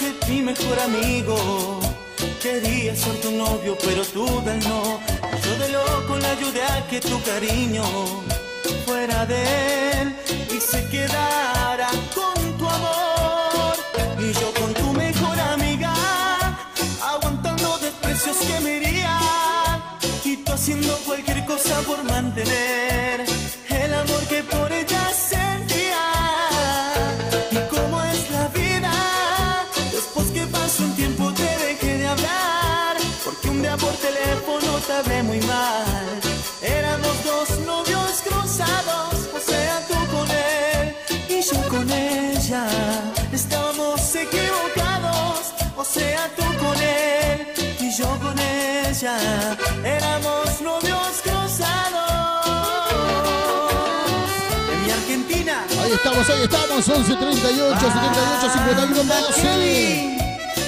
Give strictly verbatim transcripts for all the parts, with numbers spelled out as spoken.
que mi mejor amigo quería ser tu novio, pero tú del no. Yo de loco le ayudé a que tu cariño fuera de él y se quedara con tu amor. Y yo con tu mejor amiga, aguantando desprecios que me herían, y tú haciendo cualquier cosa por mantener el amor que por ella sentía. Y cómo es la vida, después que pasó un tiempo te dejé de hablar, porque un día por teléfono te hablé muy mal. Éramos dos novios cruzados, o sea tú con él y yo con ella. Estábamos equivocados, o sea tú con él y yo con ella. Éramos novios cruzados. De mi Argentina. Ahí estamos, ahí estamos, once treinta y ocho, setenta y ocho, cincuenta y uno, doce.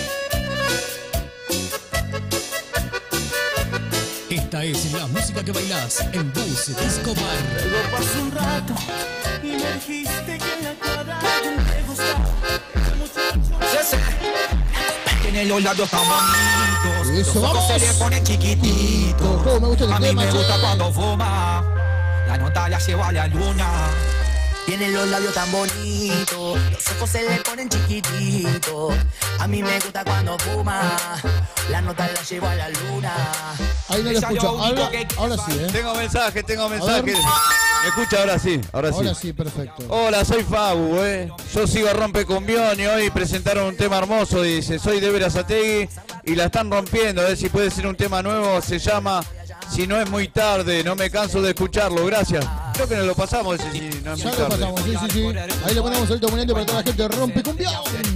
Esta es la música que bailás en Bus Disco Bar. Luego pasó un rato y me dijiste que en la cuadra te gustaba ese muchacho. Tiene los labios tan bonitos, Eso, los ojos vamos. se le ponen chiquititos. ¿Cómo me gusta el A mí tema, me che? gusta cuando fuma, la nota la lleva a la luna. Tiene los labios tan bonitos, los ojos se le ponen chiquititos. A mí me gusta cuando fuma, la nota la llevo a la luna. Ahí no lo escucho. Ahora, ahora sí, ¿eh? Tengo mensaje, tengo ver. mensaje. ¿Me escucha ahora sí? Ahora sí. Ahora sí, perfecto. Hola, soy Fabu, eh. Yo sigo Rompe Cumbión y hoy presentaron un tema hermoso. Dice, soy de Verazategui y la están rompiendo. A ver si puede ser un tema nuevo. Se llama Si no es muy tarde. No me canso de escucharlo. Gracias. Creo que nos lo pasamos ese Si no es Ya muy lo tarde. pasamos, sí, sí, sí. Ahí le ponemos el dominante para toda la gente de Rompe Cumbión.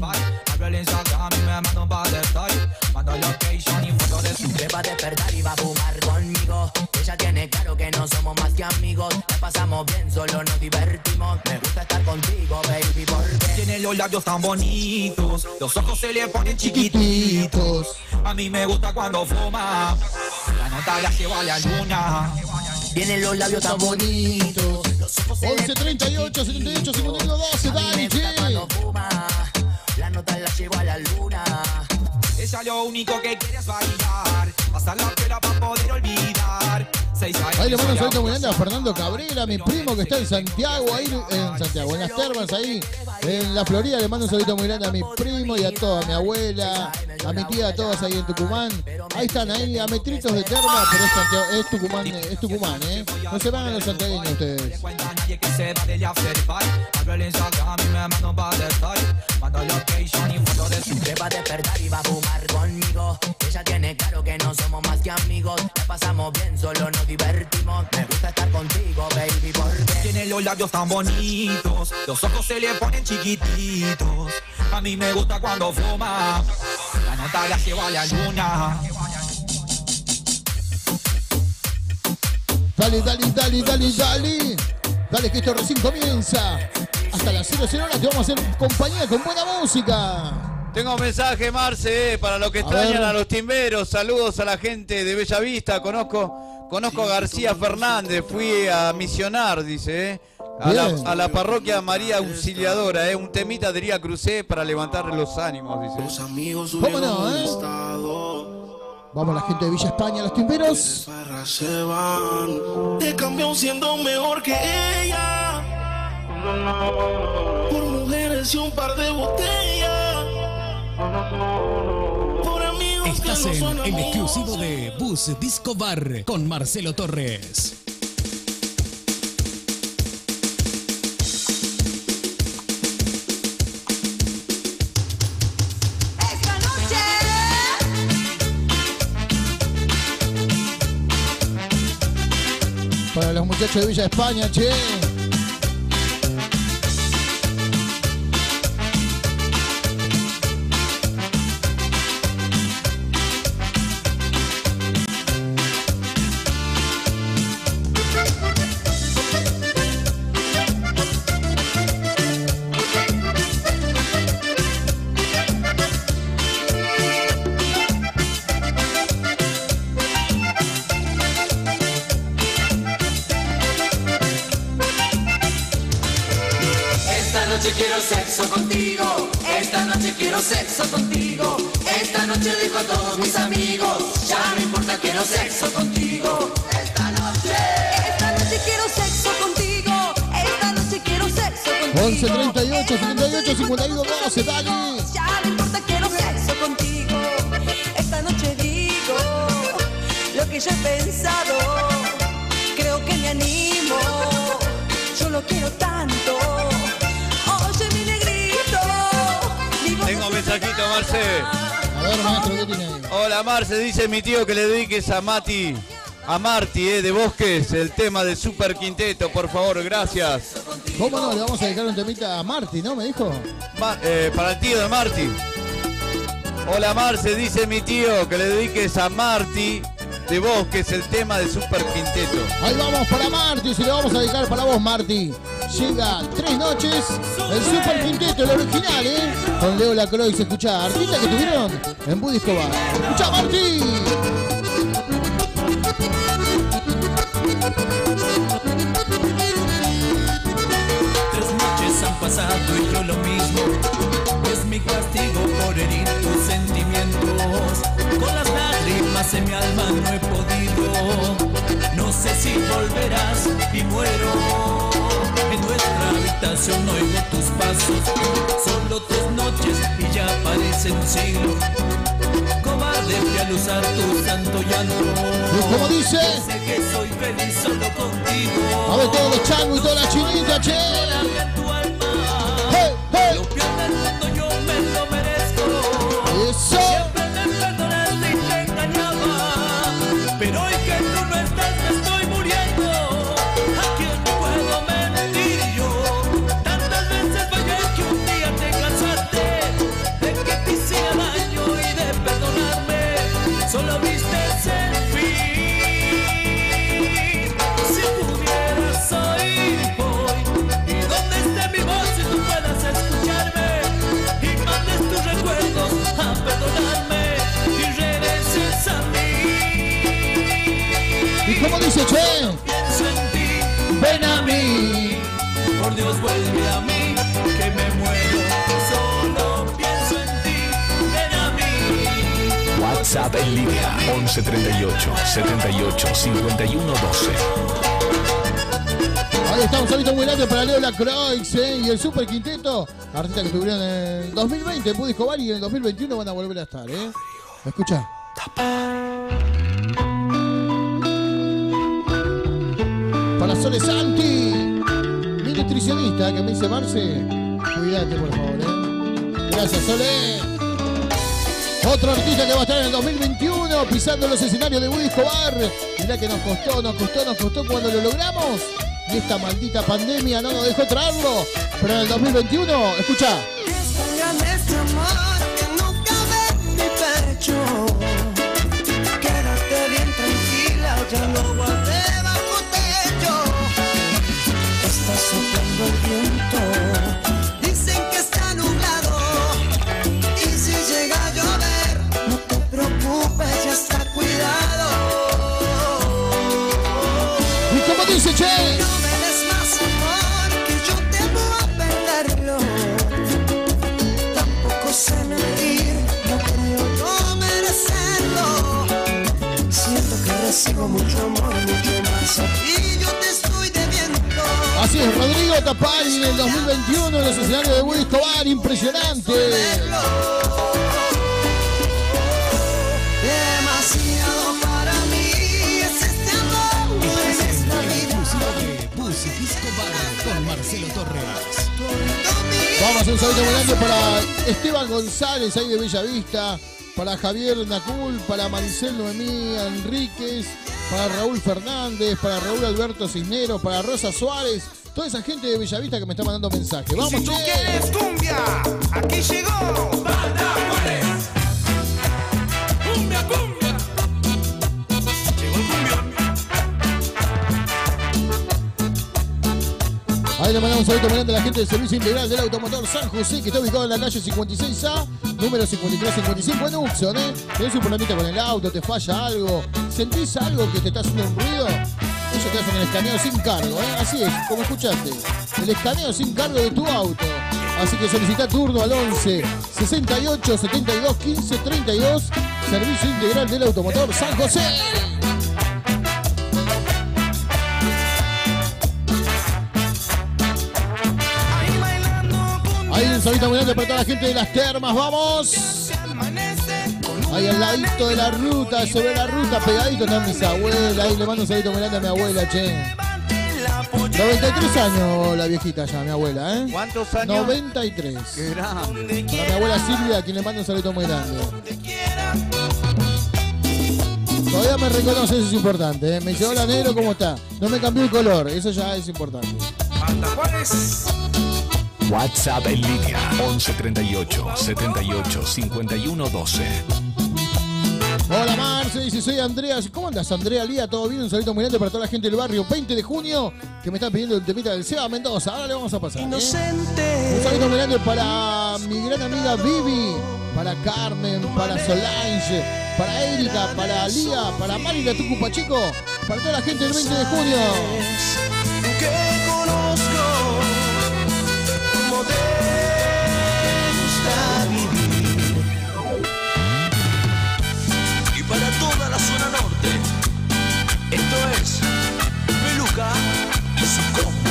Se va a despertar y va a fumar conmigo. Ella tiene claro que no somos más que amigos. La pasamos bien, solo nos divertimos. Me gusta estar contigo, baby, porque Tiene los labios tan bonitos, los ojos se le ponen chiquititos. A mí me gusta cuando fuma, la nota la lleva a la luna. tiene los labios tan bonitos. Los ojos se once treinta y ocho, setenta y ocho, cincuenta y uno, doce. A mí Dale, me che. gusta cuando fuma, la nota la llevo a la luna. Ella lo único que quiere es bailar, pasar la pena para poder olvidar. Seis años Ahí le mando un soy saludo muy grande a Fernando Cabrera, mi primo que está en Santiago, ahí en Santiago, en las termas, ahí en la Florida. Le mando un saludo muy grande a mi primo y a toda mi abuela, a mi tía, a todas ahí en Tucumán. Ahí están, ahí a metritos de terma, pero es, Santiago, es Tucumán, es Tucumán, ¿eh? No se van a los santiagueños ustedes. cuenta nadie que se va del after party. Abro el Instagram y me mando para el story. Mando location y foto de su Se va a despertar y va a fumar conmigo. Ella tiene claro que no somos más que amigos. La pasamos bien, solo nos divertimos. Me gusta estar contigo, baby, porque Tiene los labios tan bonitos, los ojos se le ponen chiquititos. A mí me gusta cuando fuma, la nota la lleva a la luna. Dale, dale, dale, dale, dale. Dale que esto recién comienza. Hasta las cero cero horas te vamos a hacer compañía con buena música. Tengo un mensaje, Marce, eh, para los que extrañan ver. a los timberos. Saludos a la gente de Bella Vista. Conozco, conozco a García Fernández. Fui a misionar, dice, eh, a, la, Bien. a la parroquia María Auxiliadora. Eh, un temita de Ría Crucé para levantar los ánimos, dice. ¿Cómo no, eh? Vamos la gente de Villa España, los timberos. Se van, te cambió siendo mejor que ella. Por mujeres y un par de botellas. Por amigos Estás que no en son el amigos. exclusivo de Bus Disco Bar con Marcelo Torres. Esta noche Para los muchachos de Villa España, che. Esta noche quiero sexo contigo. Esta noche noche quiero sexo contigo. Esta noche digo a todos mis amigos, ya no importa, quiero sexo contigo. Esta noche, esta noche quiero sexo contigo. Esta noche quiero sexo contigo. once treinta y ocho, setenta y ocho, cincuenta y uno, doce, dale. Ya no importa, quiero sexo contigo. Esta noche digo lo que yo he pensado. Creo que me animo, yo lo quiero tanto. Oye, mi negrito. Tengo un mensajito, Marce. A ver, maestro, ¿qué tiene ahí? Hola, Marce, dice mi tío que le dediques a Mati, a Marti, eh, de Bosques, el tema de Super Quinteto, por favor, gracias. ¿Cómo no? Le vamos a dedicar un temita a Marti, ¿no? Me dijo. Ma- eh, para el tío de Marti. Hola, Marce, dice mi tío que le dediques a Marti de Bosques, el tema de Super Quinteto. Ahí vamos para Marti, si le vamos a dedicar para vos, Marti. Llega Tres Noches, el Super Quinteto, el original, ¿eh? Con Leo Lacroix, escuchá, artistas que tuvieron en Buddy Escobar. Escuchá, Marti. Tres noches han pasado y yo lo mismo. Es mi castigo por herir tus sentimientos. Con las lágrimas en mi alma no he podido. No sé si volverás y muero. En nuestra habitación no oigo tus pasos. Solo tres noches y ya parece un siglo. Cobarde fui al usar tu santo llanto. ¿Y cómo dice? Sé que soy feliz solo contigo. A ver todos los changos y toda la chinita, che. En tu alma. Hey, hey. Lo peor del mundo yo me lo merezco. Eso. Siempre me perdonaste y te engañaba. Pero hoy que tú no estás me estoy muriendo. ¿A quién puedo mentir yo? Tantas veces fallé que un día te cansaste de que te hiciera daño y de perdonarme. Solo viste el fin. Si pudieras oír hoy y donde esté mi voz si tú puedas escucharme y mandes tus recuerdos a perdonarme y regreses a mí. ¿Y cómo dice, che? Pienso en ti, Ven a mí. por Dios vuelve a mí, que me muero. Solo pienso en ti, ven a mí. WhatsApp en línea once treinta y ocho, setenta y ocho, cincuenta y uno, doce. Ahí está un salito muy grande para Leo Lacroix, ¿eh? Y el Super Quinteto, artistas que estuvieron en el dos mil veinte en Buddy Escobar y en el dos mil veintiuno van a volver a estar, ¿eh? Escucha. Para Sole Santi, mi nutricionista que me dice Marce, cuídate por favor, ¿eh? Gracias, Sole. Otro artista que va a estar en el dos mil veintiuno pisando los escenarios de Buddy Escobar. Mirá que nos costó, nos costó, nos costó cuando lo logramos. Y esta maldita pandemia no nos dejó traerlo. Pero en el dos mil veintiuno, escucha. Es tan grande este amor que no cabe en mi pecho. Quédate bien tranquila, ya lo guardé bajo techo. Está soplando el viento, dicen que está nublado. Y si llega a llover, no te preocupes, ya está cuidado. ¿Y cómo dice, che? No me des más amor, que yo temo a perderlo. Tampoco sé mentir, no creo no merecerlo. Siento que recibo mucho amor, mucho más y yo te estoy debiendo. Así es, Rodrigo Tapari en el dos mil veintiuno en los escenarios de Buddy Escobar, impresionante. Demasiado para mí es este amor en esta vida. Buddy Escobar con Marcelo Torres. Vamos a un saludo muy grande para Esteban González ahí de Bellavista, para Javier Nacul, para Maricel Noemí Enríquez, para Raúl Fernández, para Raúl Alberto Cisneros, para Rosa Suárez, toda esa gente de Bellavista que me está mandando mensajes. ¡Vamos, Si tú che! quieres cumbia, aquí llegó Banda Juárez. Cumbia, cumbia. Llegó el cumbión. Ahí le mandamos un saludo muy grande a la gente del Servicio Integral del Automotor San José, que está ubicado en la calle cincuenta y seis A, número cincuenta y tres cincuenta y cinco en Uxon, ¿eh? Tenés un problemita con el auto, te falla algo, sentís algo que te está haciendo un ruido, ellos te hacen el escaneo sin cargo, ¿eh? Así es, como escuchaste, el escaneo sin cargo de tu auto. Así que solicita turno al once sesenta y ocho setenta y dos quince treinta y dos. Servicio Integral del Automotor San José. Ahí un saludito muy grande para toda la gente de las termas, vamos. Ahí al ladito de la ruta, sobre la ruta, pegadito están mis abuelas. Ahí le mando un saludito muy grande a mi abuela, che. noventa y tres años la viejita ya, mi abuela, ¿eh? ¿Cuántos años? noventa y tres. Qué grande. Para mi abuela Silvia, a quien le mando un saludito muy grande. Todavía me reconoce, eso es importante, ¿eh? Me dice, hola negro, ¿cómo está? No me cambió el color, eso ya es importante. WhatsApp en línea once treinta y ocho setenta y ocho cincuenta y uno doce. Hola Marce, dice, soy Andrea. ¿Cómo andas, Andrea Lía? ¿Todo bien? Un saludo muy grande para toda la gente del barrio veinte de junio que me está pidiendo el temita del Seba Mendoza. Ahora le vamos a pasar, ¿eh? Un saludo muy grande para mi gran amiga Vivi, para Carmen, para Solange, para Erika, para Lía, para Mari la Tucu Pacheco, para toda la gente del veinte de junio. Que conozco cómo te gusta vivir. Y para toda la zona norte, esto es Peluca y su combo.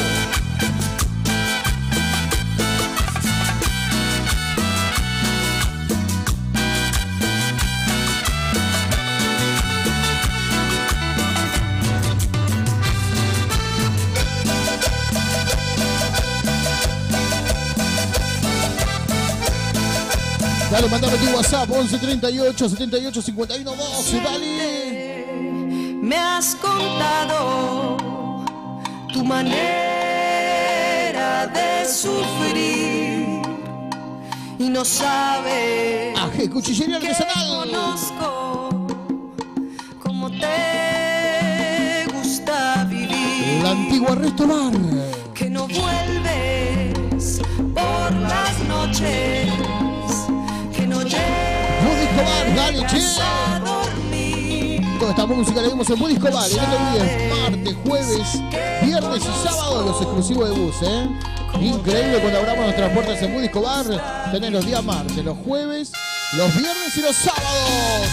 Dale, mandame tu WhatsApp, once treinta y ocho setenta y ocho cincuenta y uno doce, dale. Me has contado tu manera de sufrir y no sabes Aje, cuchillería que artesanal. conozco cómo te gusta vivir. La antigua Resto Bar. Que no vuelves por las noches, que no llegas Buddy Escobar, dale, che. a dormir. Toda esta música la vimos en Buddy Escobar. Y no te olvides, martes, jueves, viernes y sábado los exclusivos de bus, ¿eh? Increíble cuando abramos nuestras puertas en Buddy Escobar. Tenés los días martes, los jueves, los viernes y los sábados.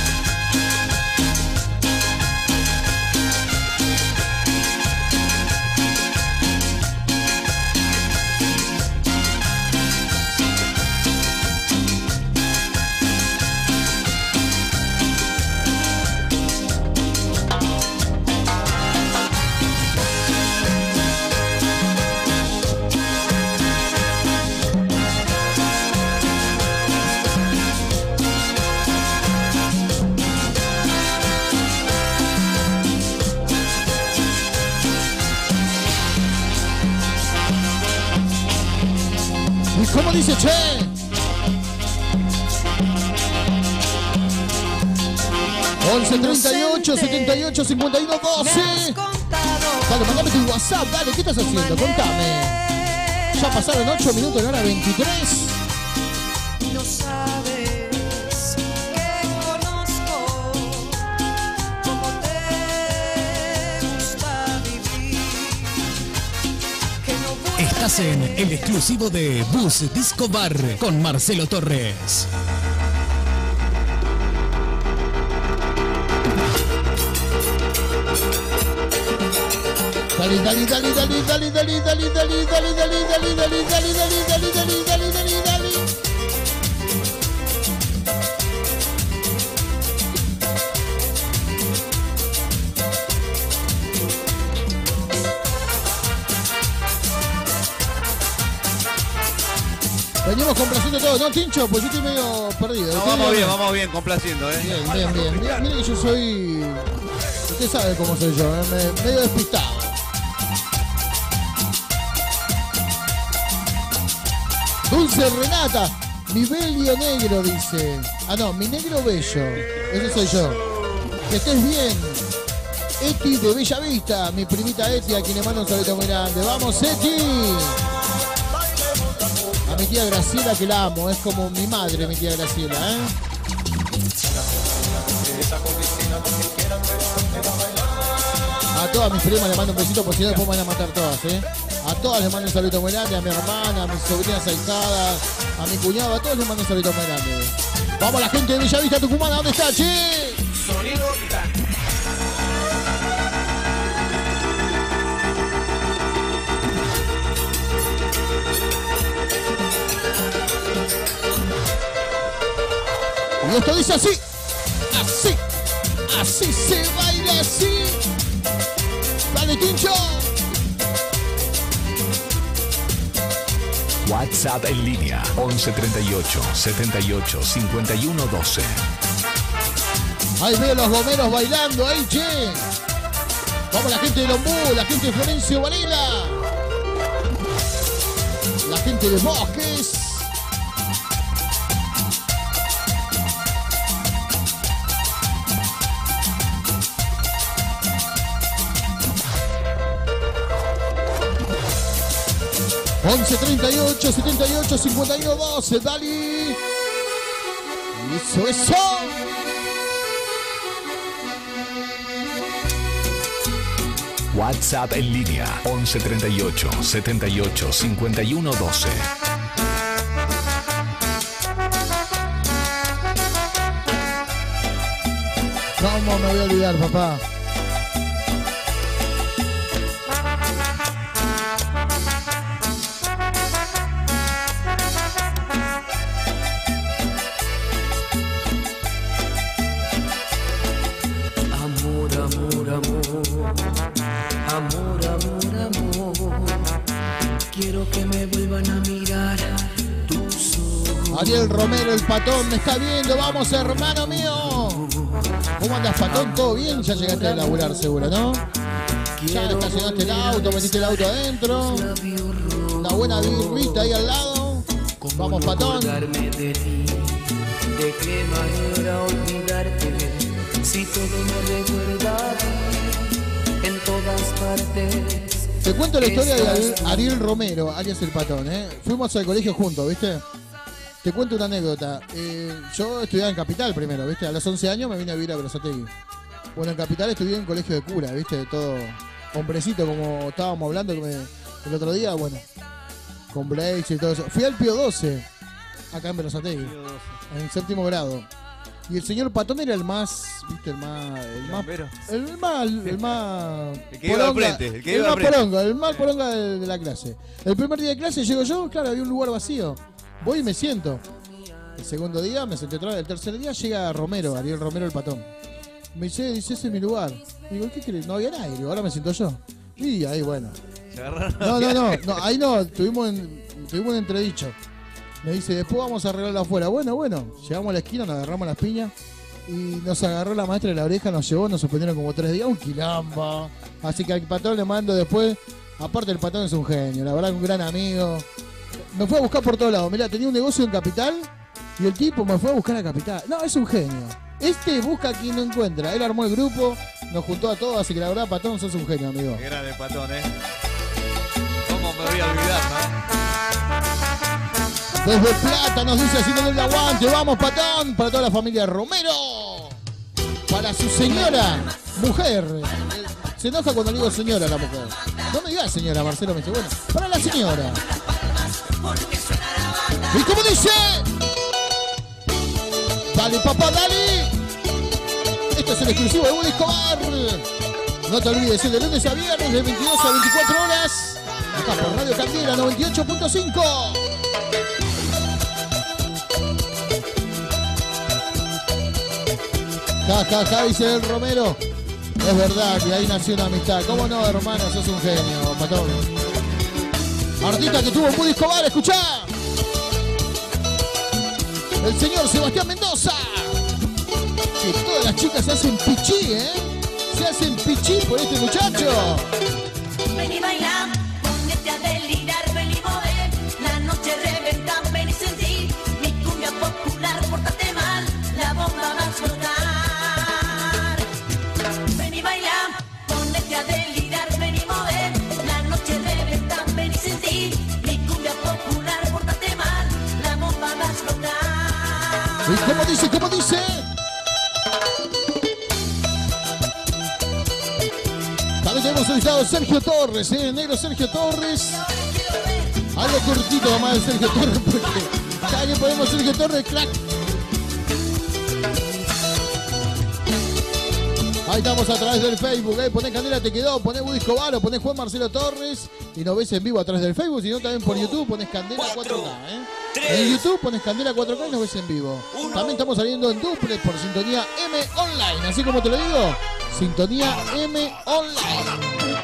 ¿Cómo dice, che? once treinta y ocho setenta y ocho cincuenta y uno doce. Dale, mandame tu WhatsApp, dale, ¿qué estás haciendo? Contame. Ya pasaron ocho minutos de hora veintitrés. No sabes que conozco cómo te gusta vivir. Que no vuelves. Estás en el exclusivo de Bus Disco Bar con Marcelo Torres. Dale, dale, dale, dale, dale, dale, dale, dale, dale, dale, dale, dale, dale, dale, dale, dale, dale, dale, dale. Venimos complaciendo todo, ¿no, Tincho? Pues yo estoy medio perdido. No, vamos bien, vamos bien, complaciendo, ¿eh? Bien, bien, bien. Mira, mira que yo soy... Usted sabe cómo soy yo, ¿eh? Me- medio despistado. Dulce Renata, mi bello negro, dice. Ah, no, mi negro bello. Ese soy yo. Que estés bien. Eti de Bella Vista, mi primita Eti, a quien le mando un saludo muy grande. ¡Vamos, Eti! A mi tía Graciela, que la amo, es como mi madre, mi tía Graciela, ¿eh? A todas mis primas le mando un besito, porque si no después me van a matar todas, ¿eh? A todas les mando un saludo muy grande, a mi hermana, a mis sobrinas ahijadas, a mi cuñado, a todos les mando un saludo muy grande. Vamos la gente de Bellavista, Tucumán, ¿dónde está, che? Sonido Titán. Y esto dice así, así, así se baila así. Dale, Tincho. WhatsApp en línea once treinta y ocho, setenta y ocho, cincuenta y uno, doce. Ahí veo los gomeros bailando, ahí, che. Vamos la gente de Lombú, la gente de Florencio Varela. La gente de Bosques. once treinta y ocho, setenta y ocho, cincuenta y uno, doce, dale. Eso, eso. WhatsApp en línea once treinta y ocho, setenta y ocho, cincuenta y uno, doce. ¿Cómo me voy a olvidar, papá? Ariel Romero, el patón, me está viendo. Vamos, hermano mío. ¿Cómo andas, patón? ¿Todo bien? Ya llegaste a laburar seguro, ¿no? Ya estacionaste el auto, metiste el auto adentro. Una buena birrita ahí al lado. Vamos, patón. ¿De qué manera olvidarte? Si todo me recuerda a ti en todas partes. Te cuento la historia de Ariel, Ariel Romero, alias el patón, ¿eh? Fuimos al colegio juntos, ¿viste? Te cuento una anécdota. Eh, yo estudiaba en Capital primero, ¿viste? A los once años me vine a vivir a Berazategui. Bueno, en Capital estudié en un colegio de cura, ¿viste? Todo hombrecito, como estábamos hablando que me, el otro día, bueno, con Blaze y todo eso. Fui al Pío doce, acá en Berazategui, en séptimo grado. Y el señor Patón era el más, ¿viste? El más... El más... El más... El más... El que iba al frente, el que el iba al más frente. poronga, el más poronga de, de la clase. El primer día de clase llego yo, claro, había un lugar vacío. Voy y me siento. El segundo día me senté otra vez. El tercer día llega Romero, Ariel Romero, el patón. Me dice, dice, ese es mi lugar. Digo, ¿qué crees? No había nadie. Digo, ahora me siento yo. Y ahí, bueno. No, no, no, no, ahí no, tuvimos, en, tuvimos un entredicho. Me dice, después vamos a arreglarlo afuera. Bueno, bueno, llegamos a la esquina, nos agarramos las piñas y nos agarró la maestra de la oreja, nos llevó, nos suspendieron como tres días, un quilombo. Así que al patón le mando después, aparte el patón es un genio, la verdad, un gran amigo. Me fue a buscar por todos lados. Mirá, tenía un negocio en Capital y el tipo me fue a buscar a Capital. No, es un genio. Este busca a quien no encuentra. Él armó el grupo, nos juntó a todos, así que la verdad, patón, sos un genio, amigo. Qué grande patón, ¿eh? ¿Cómo me voy a olvidar, no? Desde Plata nos dice haciendo el aguante. Vamos, patón, para toda la familia Romero. Para su señora, mujer. Se enoja cuando le digo señora a la mujer. No me digas señora, Marcelo me dice, bueno, para la señora. ¿Y cómo dice? Dale, papá, dale. Esto es el exclusivo de Buddy Escobar. No te olvides, es de lunes a viernes, de veintidós a veinticuatro horas. Acá por Radio Candela noventa y ocho punto cinco. Ja, ja, ja, dice el Romero. Es verdad que ahí nació una amistad. ¿Cómo no, hermano? Sos un genio, patón. Artista que tuvo Buddy Escobar, escuchá. El señor Sebastián Mendoza. Que todas las chicas se hacen pichí, ¿eh? Se hacen pichí por este muchacho. Ven y baila, ponete a delirar, ven y mover. La noche reventa, ven y sentir. Mi cumbia popular, pórtate mal, la bomba va a explotar. Ven y baila, ponete a delirar, ven y mover. La noche reventa, ven y sentir. Mi cumbia popular, pórtate mal, la bomba va a explotar. ¿Y cómo dice? ¿Cómo dice? También tenemos solicitado Sergio Torres, ¿eh? Negro Sergio Torres. Algo cortito nomás de Sergio Torres, porque cada que ponemos Sergio Torres, crack. Ahí estamos a través del Facebook, ¿eh? Poné Candela Te Quedó, poné Buddy Escobar o poné Juan Marcelo Torres y nos ves en vivo a través del Facebook, sino también por YouTube ponés Candela cuatro K, ¿eh? En YouTube ponés Candela cuatro K y nos ves en vivo. También estamos saliendo en duplex por Sintonía M Online, así como te lo digo, Sintonía M Online.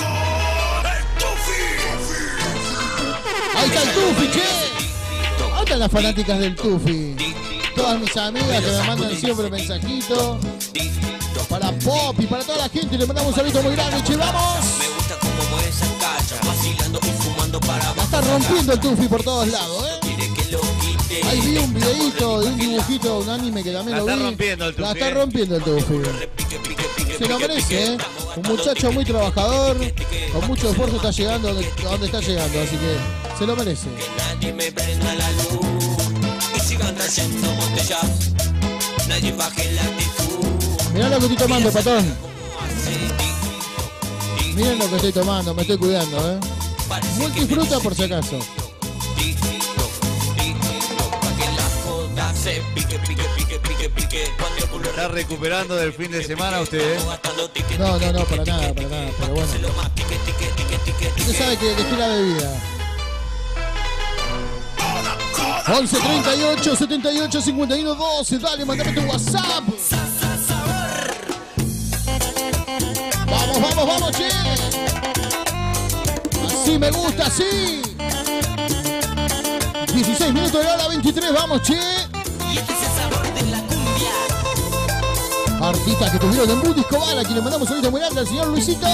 Ahí está el Tufi, che. Ahí están las fanáticas del Tufi. Todas mis amigas que me mandan siempre mensajitos. Para Pop y para toda la gente le mandamos un saludo muy grande, che, vamos. La está rompiendo el Tufi por todos lados, ¿eh? Ahí vi un videito de un dibujito, un anime que también lo vi. La está rompiendo el Tufi. La está rompiendo el Tufi. Se lo merece, ¿eh? Un muchacho muy trabajador, con mucho esfuerzo está llegando donde, donde está llegando, así que se lo merece. Nadie me prenda la luz y sigan trayendo botellas. Nadie baje la actitud. Mirá lo que estoy tomando, patón. Miren lo que estoy tomando, me estoy cuidando, ¿eh? Multifruta por si acaso. ¿Está recuperando del fin de semana usted? No, no, no, para nada, para nada, pero bueno. Usted sabe que dejé la bebida. once treinta y ocho, setenta y ocho, cincuenta y uno, doce. Dale, mandame tu WhatsApp. Vamos, vamos, vamos, che. Así me gusta, así. dieciséis minutos de la hora veintitrés, vamos, che. Y este es el sabor de la cumbia. Artistas que tuvieron en Buddy Escobar, a quien le mandamos ahorita muy grande al señor Luisito.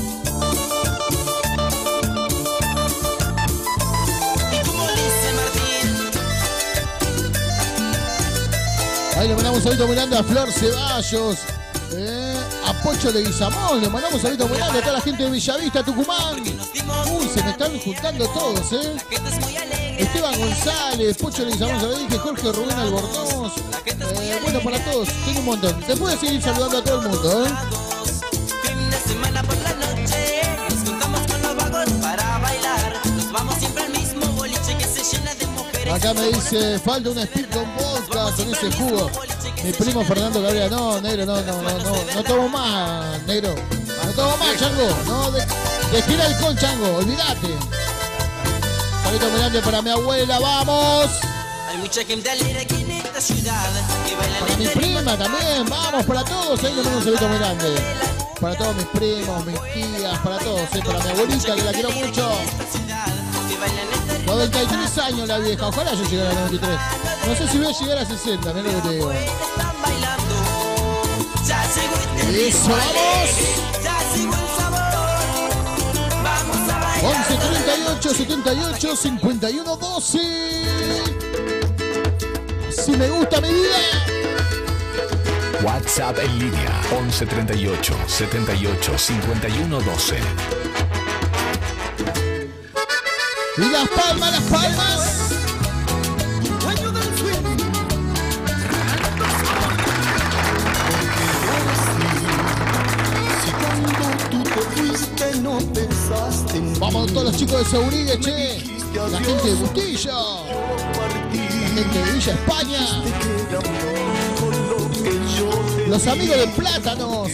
Ahí le mandamos ahorita muy grande a Flor Ceballos, eh, a Pocho de Guizamón, le mandamos ahorita muy grande a toda la gente de Bellavista, Tucumán. Uy, se me están juntando todos, eh. Esteban González, Pocho de Guizamón, ya lo dije, Jorge Rubén Albornoz. Eh, bueno, para todos, tengo un montón. Te puedo seguir saludando a todo el mundo, eh. Fin de semana por la noche, nos juntamos con los vagos para bailar. Nos vamos siempre al mismo boliche que se llena de mujeres. Acá me dice, falta un speed con vodka, con ese jugo. Mi primo Fernando Cabrera, no, negro, no, no, no, no, no tomo más, negro. No tomo más, chango. No, de, destila alcohol, chango, olvídate. Saludos muy grande para mi abuela, vamos. Hay mucha gente alegre aquí en esta ciudad que bailan para mi prima también, vamos, para todos, ahí le mando un saludo muy grande. Para todos mis primos, mis tías, para todos, eh, para mi abuelita que la quiero mucho. noventa y tres años la vieja, ojalá yo llegara a noventa y tres. No sé si voy a llegar a sesenta, mira lo que te digo. Eso, vamos. once treinta y ocho, setenta y ocho, cincuenta y uno, doce. Si me gusta mi vida. WhatsApp en línea once treinta y ocho, setenta y ocho, cincuenta y uno, doce. Y las palmas, las palmas. Vamos todos los chicos de Saurigue, che. La gente de Bustillo. La gente de Villa España. Los amigos de Plátanos.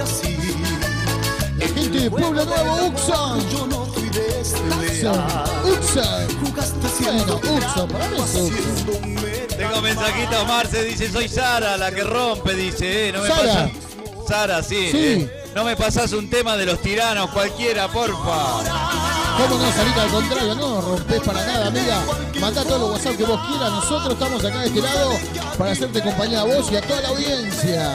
La gente de Pueblo Nuevo, Uxon. Uxon. Uxon. Bueno, Uxon, para mí es Uxon. Tengo mensajitos, Marce, dice, soy Sara, la que rompe, dice, eh, no me Sara. pasa. Sara, sí. Sí. Eh, no me pasás un tema de los tiranos, cualquiera, porfa. ¿Cómo no, Sarita? Al contrario, no rompés para nada, amiga. Mandá todos los WhatsApp que vos quieras. Nosotros estamos acá de este lado para hacerte compañía a vos y a toda la audiencia.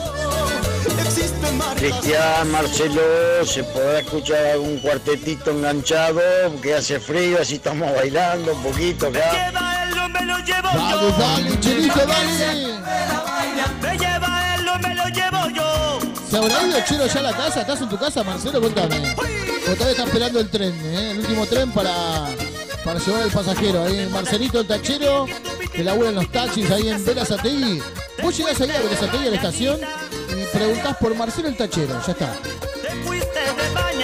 Cristian, Marcelo, ¿se podrá escuchar algún cuartetito enganchado? Que hace frío, así estamos bailando un poquito acá. Dale, dale, Chelito, dale. Me lleva él, no me lo llevo yo. ¿Se habrá ido Chelo ya a la casa? ¿Estás en tu casa, Marcelo? Cuéntame. O todavía está esperando el tren, ¿eh? El último tren para, para llevar al pasajero. Ahí Marcelito, el tachero, que labura en los taxis ahí en Berazategui. Vos llegás ahí a Berazategui a la estación y preguntás por Marcelo el tachero. Ya está. Te fuiste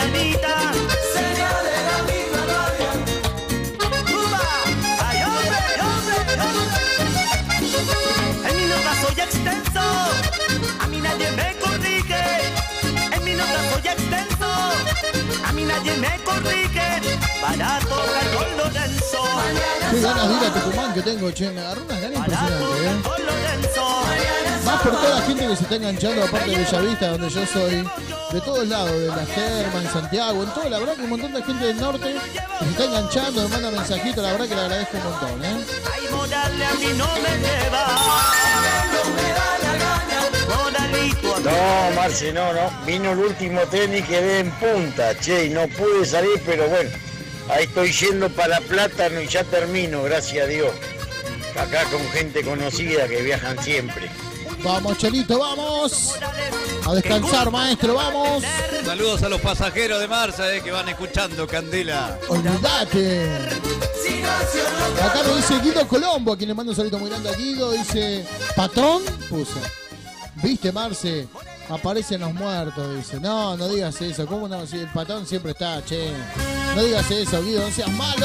Marcelita. Sería de la misma rabia. ¡Uba! ¡Ay, hombre, hombre, hombre! En mi nota soy extenso, a mí nadie me corrige. En mi nota soy extenso, a mí nadie me corrige. Para tocar con Lorenzo. Qué ganas de ir a Tucumán que tengo, che. Me agarró unas ganas impresionantes, ¿eh? Más por toda la gente que se está enganchando, aparte de Bellavista, donde yo soy. De todos lados, de Las Termas, en Santiago, en todo. La verdad que un montón de gente del norte que se está enganchando, me manda mensajitos. La verdad que le agradezco un montón, ¿eh? Ay, Morales a mí no me lleva. No me da la gana. Moralito a mí. No, Marce, no, no. Vino el último tren y quedé en punta, che, y no pude salir, pero bueno. Ahí estoy yendo para Plátano y ya termino, gracias a Dios. Acá con gente conocida que viajan siempre. Vamos, Chelito, vamos. A descansar, maestro, vamos. Saludos a los pasajeros de Marza eh, que van escuchando Candela. Olvídate. Acá me dice Guido Colombo, a quien le mando un saludo muy grande a Guido. Dice, patrón, puso. ¿Viste, Marce? Aparecen los muertos, dice. No, no digas eso. ¿Cómo no? Si el patrón siempre está, che. No digas eso, Guido, no seas malo.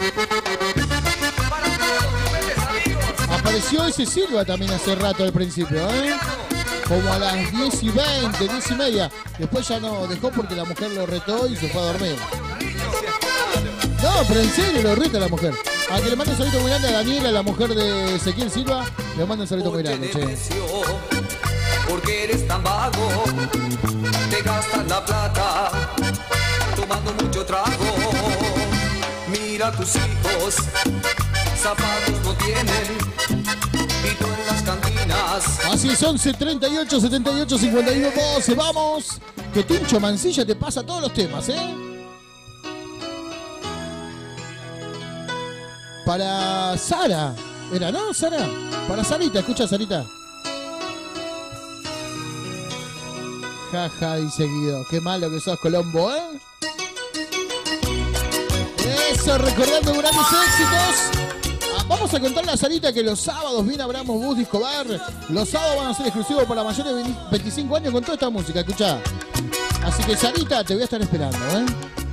Apareció ese Silva también hace rato al principio, ¿eh? Como a las diez y veinte, diez y media. Después ya no dejó porque la mujer lo retó y se fue a dormir. No, pero en serio lo reta la mujer. A que le mando un saludo muy grande a Daniela, la mujer de Ezequiel Silva. Le mando un saludo muy grande, che. Porque eres tan vago, te gastas la plata, tomando mucho trago. Mira a tus hijos, zapatos no tienen, y tú en las cantinas. Así es, once, treinta y ocho, setenta y ocho, cincuenta y uno, doce, vamos. Que Tincho Mancilla te pasa todos los temas, ¿eh? Para Sara, ¿era, no, Sara? Para Sarita, escucha, Sarita. Jaja, dice Guido. Qué malo que sos, Colombo, ¿eh? Eso, recordando grandes éxitos. Ah, vamos a contarle a Sarita que los sábados viene Abramos Bus Disco Bar. Los sábados van a ser exclusivos para mayores de veinticinco años con toda esta música, escuchá. Así que, Sarita, te voy a estar esperando, ¿eh?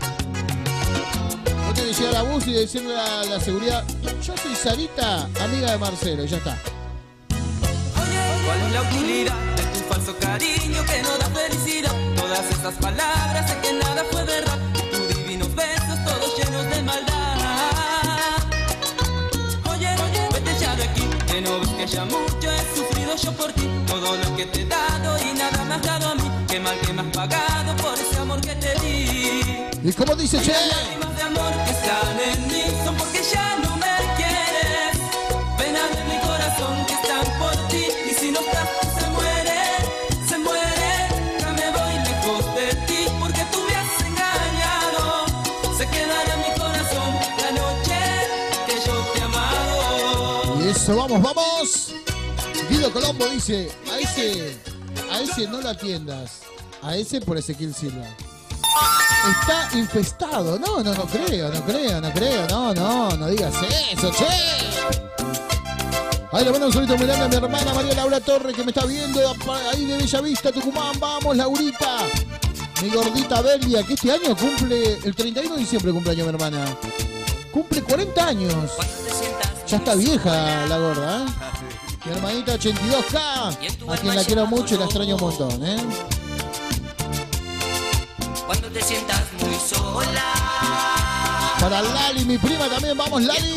Vos tenés que llegar a bus y decirle a la seguridad: yo soy Sarita, amiga de Marcelo, y ya está. ¿Cuál es la utilidad de tu falso cariño que no da felicidad? Todas estas palabras de que nada fue verdad. Tus divinos besos todos llenos de maldad. Oye, oye, vete ya de aquí, que no ves que ya mucho he sufrido yo por ti. Todo lo que te he dado y nada me has dado a mí. Qué mal que me has pagado por ese amor que te di. ¿Y cómo dice, che? Las lágrimas de amor que están en mí son porque ya no me quieres. Penas de mi corazón que están por ti. Y si no estás, se muere, se muere. Ya me voy lejos de ti porque tú me has engañado. Se quedará en mi corazón la noche que yo te he amado. Y eso, vamos, vamos. Guido Colombo dice, a ese, a ese no lo atiendas. A ese por Ezequiel Silva. Está infestado. No, no, no creo, no creo, no creo. No, no, no digas eso, che. Ahí le mando un saludo muy grande a mi hermana María Laura Torres, que me está viendo ahí de Bellavista, Tucumán. Vamos, Laurita. Mi gordita Belia, que este año cumple, el treinta y uno de diciembre cumpleaños mi hermana. Cumple cuarenta años. Ya está vieja la gorda, ¿eh? Mi hermanita ochenta y dos K, a quien la quiero mucho y la extraño un montón, ¿eh? Cuando te sientas muy sola. Para Lali, mi prima también, vamos Lali.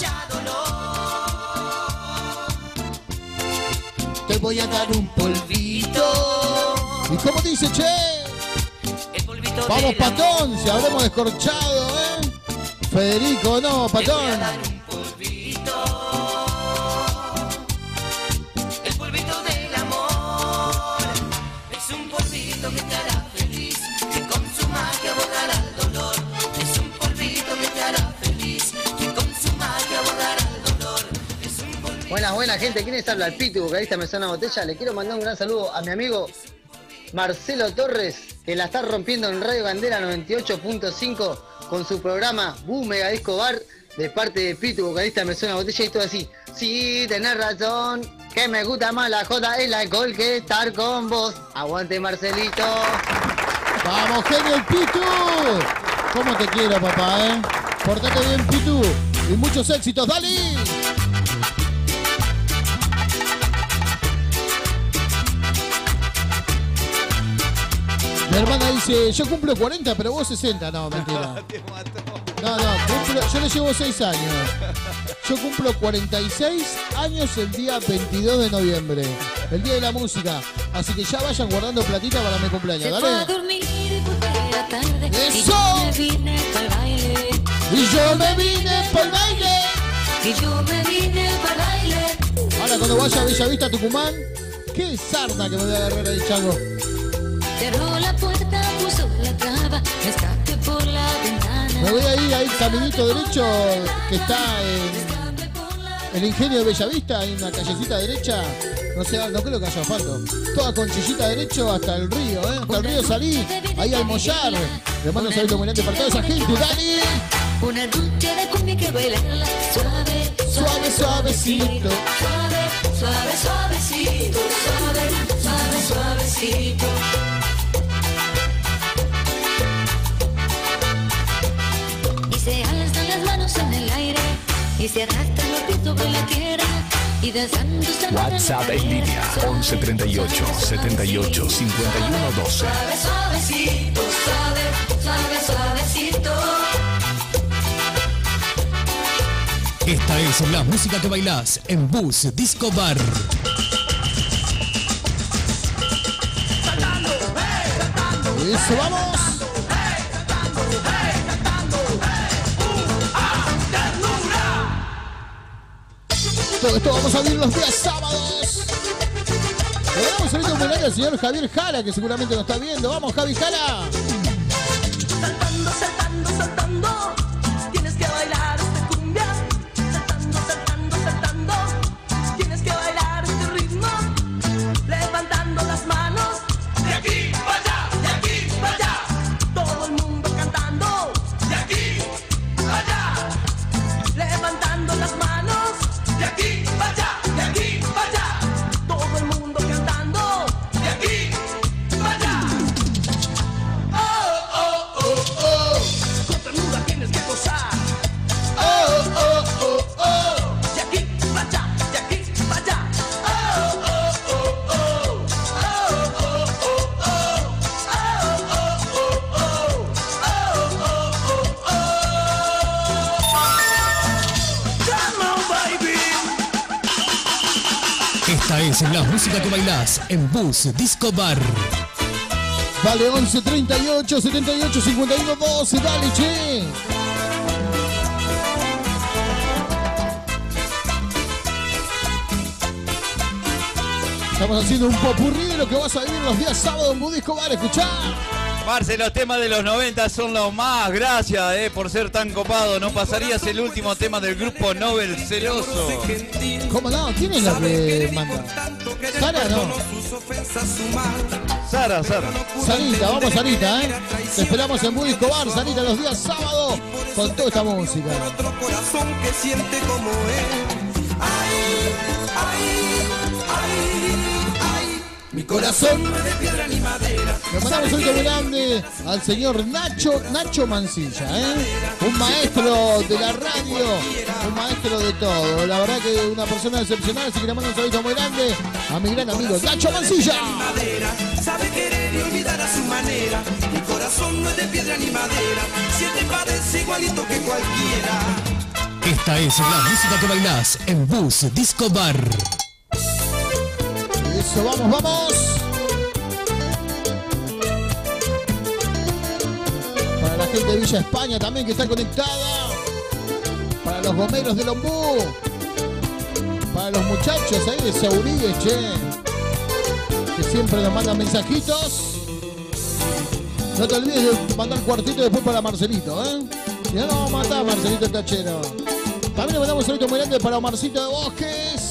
Te voy a dar un polvito. ¿Y cómo dice, che? Vamos, Patón, si habremos descorchado, ¿eh? Federico, no, Patón. Buenas, buenas gente, ¿quién les habla? El Pitu, vocalista Me Suena Botella. Le quiero mandar un gran saludo a mi amigo Marcelo Torres, que la está rompiendo en Radio Bandera noventa y ocho punto cinco con su programa Boom Mega Disco Bar, de parte de Pitu, vocalista Me Suena Botella, y todo así. Sí, tenés razón, que me gusta más la joda el alcohol que estar con vos. Aguante, Marcelito. Vamos, genio el Pitu. ¿Cómo te quiero, papá, eh? Portate bien, Pitu. Y muchos éxitos, Dali. Mi hermana dice, yo cumplo cuarenta, pero vos sesenta. No, mentira. No, no, cumplo, yo le llevo seis años. Yo cumplo cuarenta y seis años el día veintidós de noviembre. El día de la música. Así que ya vayan guardando platita para mi cumpleaños. Dale. ¡Eso! Y yo me vine por el baile. Y yo me vine para el baile. Ahora cuando vaya a Bellavista, Tucumán, qué sarna que me voy a agarrar ahí, chango. Cerró la puerta, puso la traba, me escapé por la ventana. Me voy a ir ahí caminito derecho que está en el Ingenio de Bellavista, hay una callecita derecha. No sé, no creo que haya asfalto. Toda con chillita derecho hasta el río, ¿eh? Hasta el río salí, ahí al Mollar. Le mando un saludo muy grande para toda esa gente, Dani. Una noche de cumbia que bailarla suave, suave, suavecito. Suave, suave, suavecito. Suave, suave, suavecito. Y se alzan las manos en el aire y se arrastran los pies sobre la tierra. Y danzando WhatsApp en línea once treinta y ocho, setenta y ocho, cincuenta y uno, doce. Suave, suavecito, suave, suave, suavecito. Esta es la música que bailás en Bus Disco Bar. Eso, vamos. Todo esto vamos a abrir los días sábados. Le damos un homenaje al señor Javier Jara, que seguramente nos está viendo. Vamos, Javi Jara. Saltando, saltando, saltando, tienes que bailar esta cumbia. Saltando, saltando, saltando, tienes que bailar este ritmo. Levantando las manos, de aquí para allá, de aquí para allá. Todo el mundo cantando, de aquí para allá. Levantando las manos, de aquí para allá, de aquí para allá. Todo el mundo cantando, de aquí para allá. Oh, oh, oh, oh. Con ternura tienes que gozar. Oh, oh, oh, oh. De aquí para allá, de aquí para allá. Oh, oh, oh, oh. Oh, oh, oh, oh. Oh, oh, oh, oh. Oh, oh, oh, oh. Come on, baby. Esta es la música que bailás en Bus Disco Bar. Vale, once treinta y ocho, setenta y ocho, cincuenta y uno, doce. Dale, che. Estamos haciendo un popurrí de lo que vas a vivir los días sábados en Bus Disco Bar. Escuchá. Marce, los temas de los noventa son los más. Gracias eh, por ser tan copado. No pasarías el último tema del grupo Nobel Celoso. ¿Cómo no? ¿Quién es la que manda? ¿Sara no? Sara, Sara. Sarita, vamos Sarita, ¿eh? Te esperamos en Bus Disco Bar, Sarita, los días sábados con toda esta música. Otro corazón que siente como él. Ay, ay, ay, ay. Mi corazón no es de piedra ni madera. Le mandamos un saludo muy grande al señor Nacho, Nacho Mancilla, ¿eh? Un maestro de la radio, un maestro de todo. La verdad que una persona excepcional, así que le mando un saludo muy grande a mi gran amigo Nacho Mancilla. Sabe querer y olvidar a su manera. Mi corazón no es de piedra ni madera. Siente padece igualito que cualquiera. Esta es la música que bailás en Bus Disco Bar. Eso, vamos, vamos. Para la gente de Villa España también que está conectada. Para los gomeros del Ombú. Para los muchachos ahí de Sauríes, che. Que siempre nos mandan mensajitos. No te olvides de mandar cuartito después para Marcelito, ¿eh? Si no, nos vamos a matar, Marcelito el Tachero. También le mandamos un saludo muy grande para Omarcito de Bosques.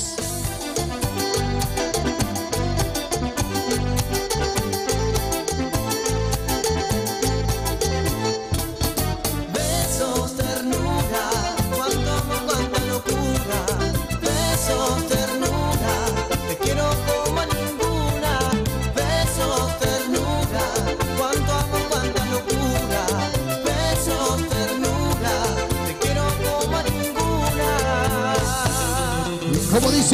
Besos, ternura, cuánto amor, cuánta locura. Besos, ternura, te quiero como a ninguna. Besos, ternura, cuánto amor,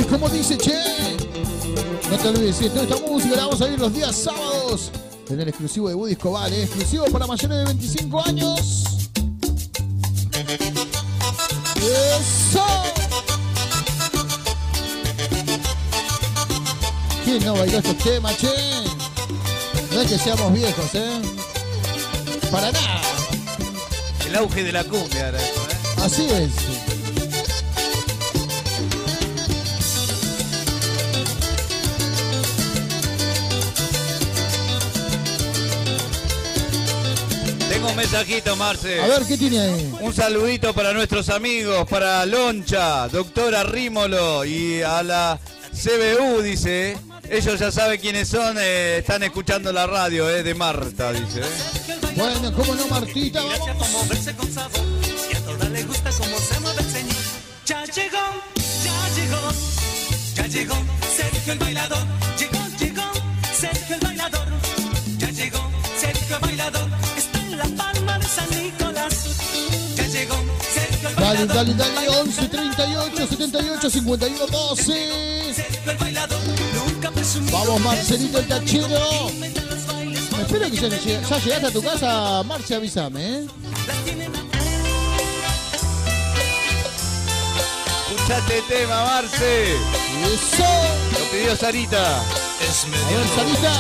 dice? ¿Cómo dice, che? No te olvides, si esta música la vamos a ir los días sábados en el exclusivo de Woody Escobar, ¿eh? Exclusivo para mayores de veinticinco años. ¡Eso! ¿Quién no bailó estos temas, che? No es que seamos viejos, ¿eh? Para nada. El auge de la cumbia era eso, ¿eh? Así es. Tengo un mensajito, Marce. A ver, ¿qué tiene ahí? Un saludito para nuestros amigos, para Loncha, doctora Rímolo y a la C B U, dice. Ellos ya saben quiénes son, eh, están escuchando la radio, eh, de Marta, dice. Eh. Bueno, ¿cómo no, Martita? Vamos. Moverse con sabor y a todas les gusta cómo se mueve el ceñir. Ya llegó, ya llegó, ya llegó Sergio el bailador. Llegó, llegó Sergio el bailador. Ya llegó Sergio el bailador. Está en la palma de San Nicolás. Ya llegó Sergio el Dale, bailador. dale, dale, once, treinta y ocho, setenta y ocho, cincuenta y uno, doce. Sergio el bailador. Nunca presumido. Vamos, Marcelito el tachero. Espero que ya, lleg- ya llegaste a tu casa, Marce, avísame, ¿eh? Escuchate el tema, Marce. Eso. Lo pidió Sarita. Es A ver, Sarita.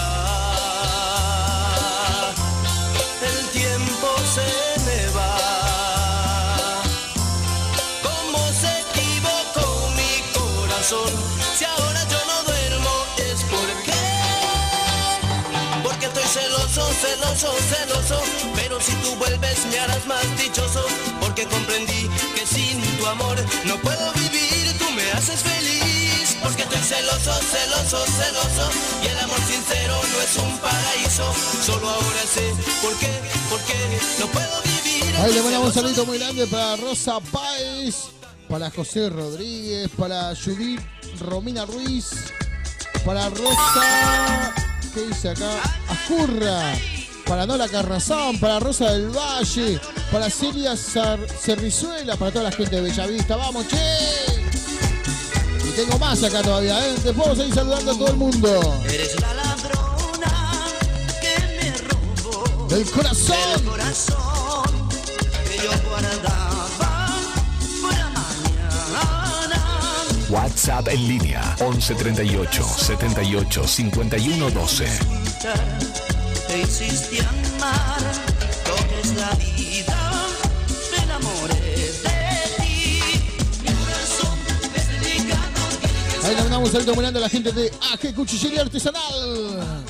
El tiempo se me va. ¿Cómo se equivocó mi corazón? Si ahora yo no duermo es porque Porque estoy celoso, celoso, celoso. Pero si tú vuelves me harás más dichoso. Porque comprendí que sin tu amor no puedo vivir. Tú me haces feliz. Porque estoy celoso, celoso, celoso. Y el amor sincero no es un paraíso. Solo ahora sé por qué, por qué no puedo vivir. Ahí le mandamos un saludito muy grande para Rosa Páez, para José Rodríguez, para Judith Romina Ruiz, para Rosa, ¿qué dice acá? Ascurra, para Nola Carrazán, para Rosa del Valle, para Celia Zar- Cerrizuela, para toda la gente de Bellavista. ¡Vamos, che! Y tengo más acá todavía, ¿eh? Después vamos a ir saludando a todo el mundo. Eres la ladrona que me robó Del corazón. el corazón que yo guardaba para mañana. WhatsApp en línea once treinta y ocho, setenta y ocho, cincuenta y uno, doce. Te hiciste amar lo que es la vida. Me enamoré de ti. Mi corazón es delicado. Ahí le mandamos un saludo muy grande a la gente de A G Cuchillería Artesanal.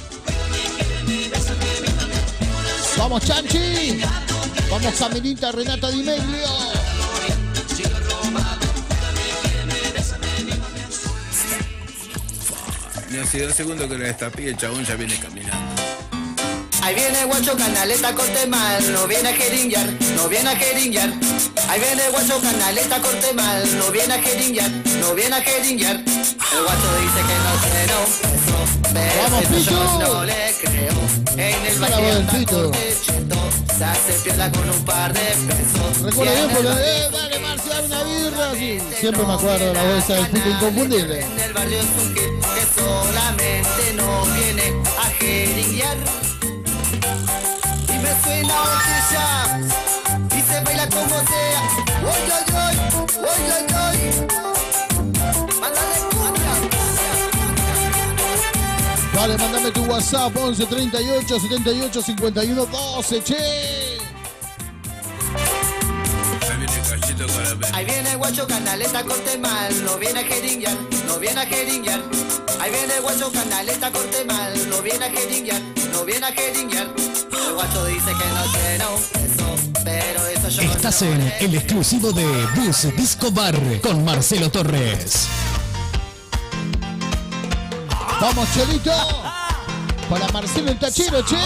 Vamos, Chanchi. Vamos, Camilita, Renata Di Meglio. Ni hace dos segundos que lo destapé y el chabón ya viene caminando. Ahí viene guacho canaleta corte mal, no viene a jeringuear, no viene a jeringuear. Ahí viene guacho canaleta corte mal, no viene a jeringuear, no viene a jeringuear. El guacho dice que no tiene un peso, pero Vamos, esto yo Pito. no le creo. En el Hola, valle buen anda Pito. corte cheto, se hace piola con un par de pesos. Recuerda Y bien en por el la barrio eh, dale, Marcia, una birra. Sí, siempre me acuerdo de la voz esa del Pito inconfundible. En el barrio es un kid que solamente no viene a jeringuear. Y me suena botella y se baila como sea. Oy, oy, oy, oy, oy, oy. Mándale cumbia. Dale, mándame tu WhatsApp once treinta y ocho, setenta y ocho, cincuenta y uno, doce, che. Ya viene cachito con la pena. Ahí viene el guacho canaleta corte mal, no viene a jeringuear, no viene a jeringuear. Ahí viene el guacho canaleta corte mal, no viene a jeringuear, no viene a jeringuear. El guacho dice que no tiene un peso, pero eso yo Estás no en le el exclusivo de Bus Disco Bar con Marcelo Torres. Vamos, Chelito. Para Marcelo el Tachero, che.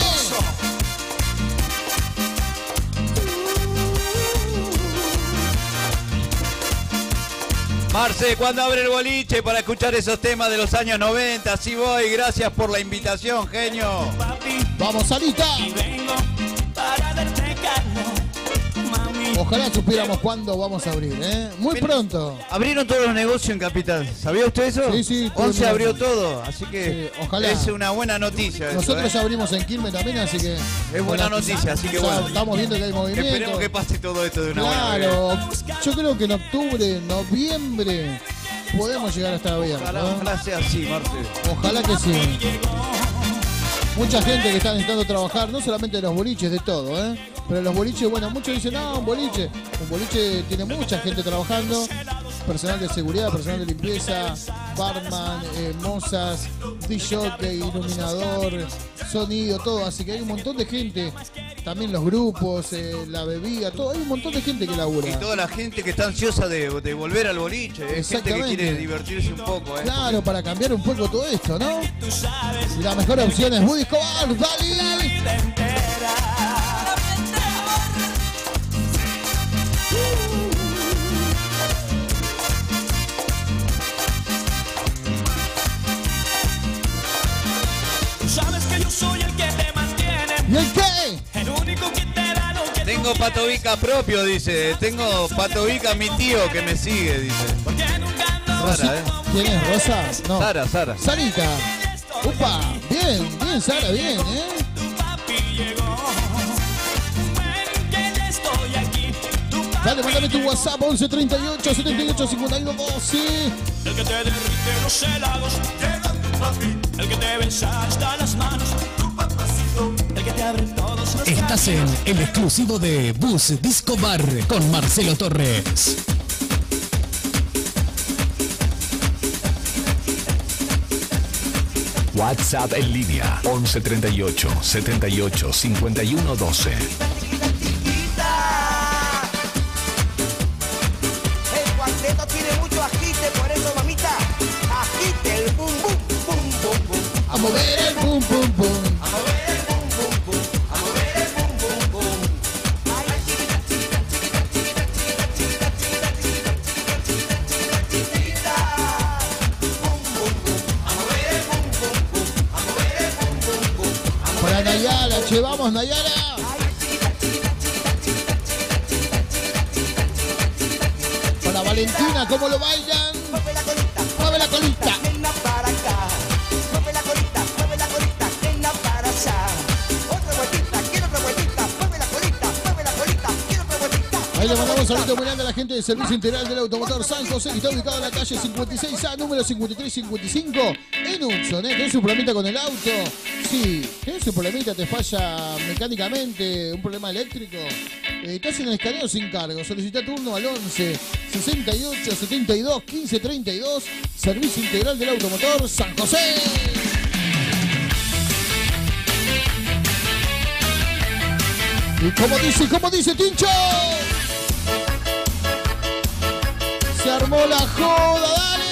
Marce, ¿cuándo abre el boliche para escuchar esos temas de los años noventa? Así voy, gracias por la invitación, genio. Vamos, Sarita. Y vengo para darte calor, mami. Ojalá supiéramos cuándo vamos a abrir, ¿eh? Muy pronto. Abrieron todos los negocios en Capital. ¿Sabía usted eso? Sí, sí. once abrió todo, así que sí, ojalá. es una buena noticia. Nosotros eso, ¿eh? ya abrimos en Quilmes también, así que... Es buena noticia, así que bueno. Estamos viendo que hay movimiento. Esperemos que pase todo esto de una buena vez. Claro, yo creo que en octubre, noviembre, podemos llegar a estar abiertos. Ojalá, ¿no? ojalá sea así, Marce. Ojalá que sí. Mucha gente que está necesitando trabajar, no solamente de los boliches, de todo, ¿eh? Pero los boliches, bueno, muchos dicen, no, un boliche. Un boliche tiene mucha gente trabajando. Personal de seguridad, personal de limpieza, barman, eh, mozas, D J, iluminador, sonido, todo. Así que hay un montón de gente. También los grupos, eh, la bebida, todo. Hay un montón de gente que labura. Y toda la gente que está ansiosa de, de volver al boliche. Es gente que quiere divertirse un poco, ¿eh? Claro, para cambiar un poco todo esto, ¿no? Y la mejor opción es Woody Escobar, dale. Sabes que yo soy el que te mantiene. ¿Y el qué? El único que te da lo que Tengo patovica propio, dice. Tengo patovica mi tío que me sigue, dice. Sara, ¿eh? ¿Quién es? ¿Rosa? No. Sara, Sara. Sarita. Upa, bien, bien, Sara, bien, ¿eh? Dale, mándame tu WhatsApp once treinta y ocho, setenta y ocho, cincuenta y uno, doce. El que te derrite los helados, llega tu papi. El que te besa hasta las manos, tu papacito. El que te abre todos los Estás en el exclusivo de Bus Disco Bar con Marcelo Torres. WhatsApp en línea once treinta y ocho, setenta y ocho, cincuenta y uno, doce. El cuarteto tiene mucho agite, por eso mamita, agite el bum bum bum bum bum. A mover el bum bum bum. A mover el bum bum bum. A mover el bum bum bum. Ay, chiquita, chiquita, chiquita, chiquita, chiquita, chiquita, chiquita, chiquita, chiquita, chiquita, chiquita. Bum bum bum. A mover el bum bum bum. A mover el bum bum bum. Para Nayara, che, vamos, Nayara. Para Valentina, ¿cómo lo bailan? Mueve la colita, mueve la colita. Nena para acá. Mueve la colita, mueve la colita, nena para allá. Otra vueltita, quiero otra vueltita. Mueve la colita, mueve la colita, quiero otra vueltita. Ahí le mandamos un saludo muy grande a la gente del Servicio Integral del Automotor San José, que está ubicado en la calle cincuenta y seis A, número cincuenta y tres cincuenta y cinco, en Hudson, ¿eh? ¿Tenés un problemita con el auto? Sí. ¿Tenés un problemita, te falla mecánicamente, un problema eléctrico? Eh, estás en el escaneo sin cargo. Solicita turno al once, sesenta y ocho, setenta y dos, quince, treinta y dos. Servicio Integral del Automotor San José. ¿Y cómo dice, cómo dice Tincho? Se armó la joda, dale.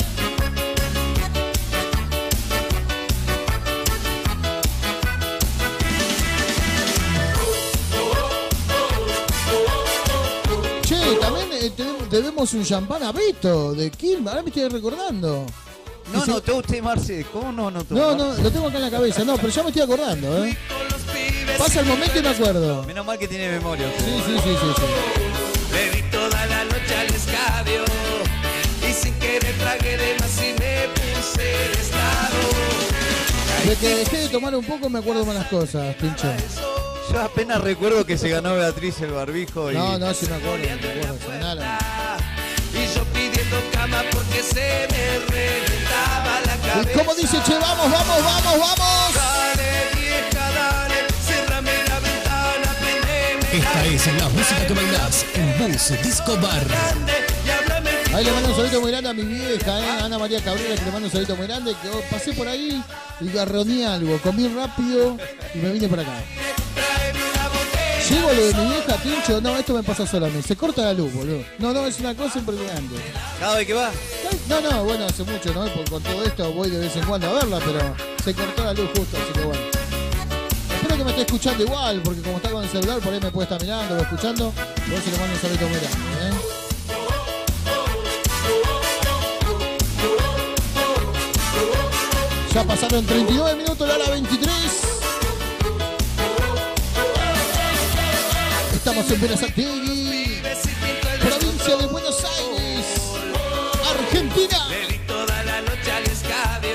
Che, también eh, tenemos- debemos un champán a Beto de Kim. Ahora me estoy recordando. No Dice- notó usted, Marce. ¿Cómo no notó? No, no, lo tengo acá en la cabeza. No, pero ya me estoy acordando, ¿eh? Pasa el momento y me acuerdo. Menos mal que tiene memoria. usted. Sí, sí, sí, sí, sí. Le di toda la noche al escabio y sin querer tragué de más y me puse de estado. De que dejé de tomar un poco me acuerdo más las cosas, Pincho. Yo apenas recuerdo que se ganó Beatriz el barbijo y... No, no, sí me acuerdo, me acuerdo. Sonaron. Y yo pidiendo cama porque se me reventaba la cabeza. ¿Y cómo dice, che, vamos, vamos, vamos, vamos? Dale, vieja, dale, cérrame la ventana, prendeme Esta es la música que bailás en Bus Disco Bar. Ahí le mando un saludo muy grande a mi vieja, ¿eh? Ana María Cabrera, que le mando un saludo muy grande. Que oh, pasé por ahí y garroné algo, comí rápido y me vine por acá. Llego lo de mi vieja, Tincho. No, esto me pasa solo a mí. Se corta la luz, boludo. No, no, es una cosa impresionante. ¿Cada vez que va? No, no, bueno, hace mucho, ¿no? Por- con todo esto voy de vez en cuando a verla, pero se cortó la luz justo, así que bueno. Espero que me esté escuchando igual, porque como está con el celular, por ahí me puede estar mirando o escuchando. Por eso le mando un saludo muy grande, ¿eh? Ya pasaron treinta y nueve minutos, la hora veintitrés. Estamos en Verazategui. Patricia de Buenos Aires, Argentina. Le di toda la noche al escabio.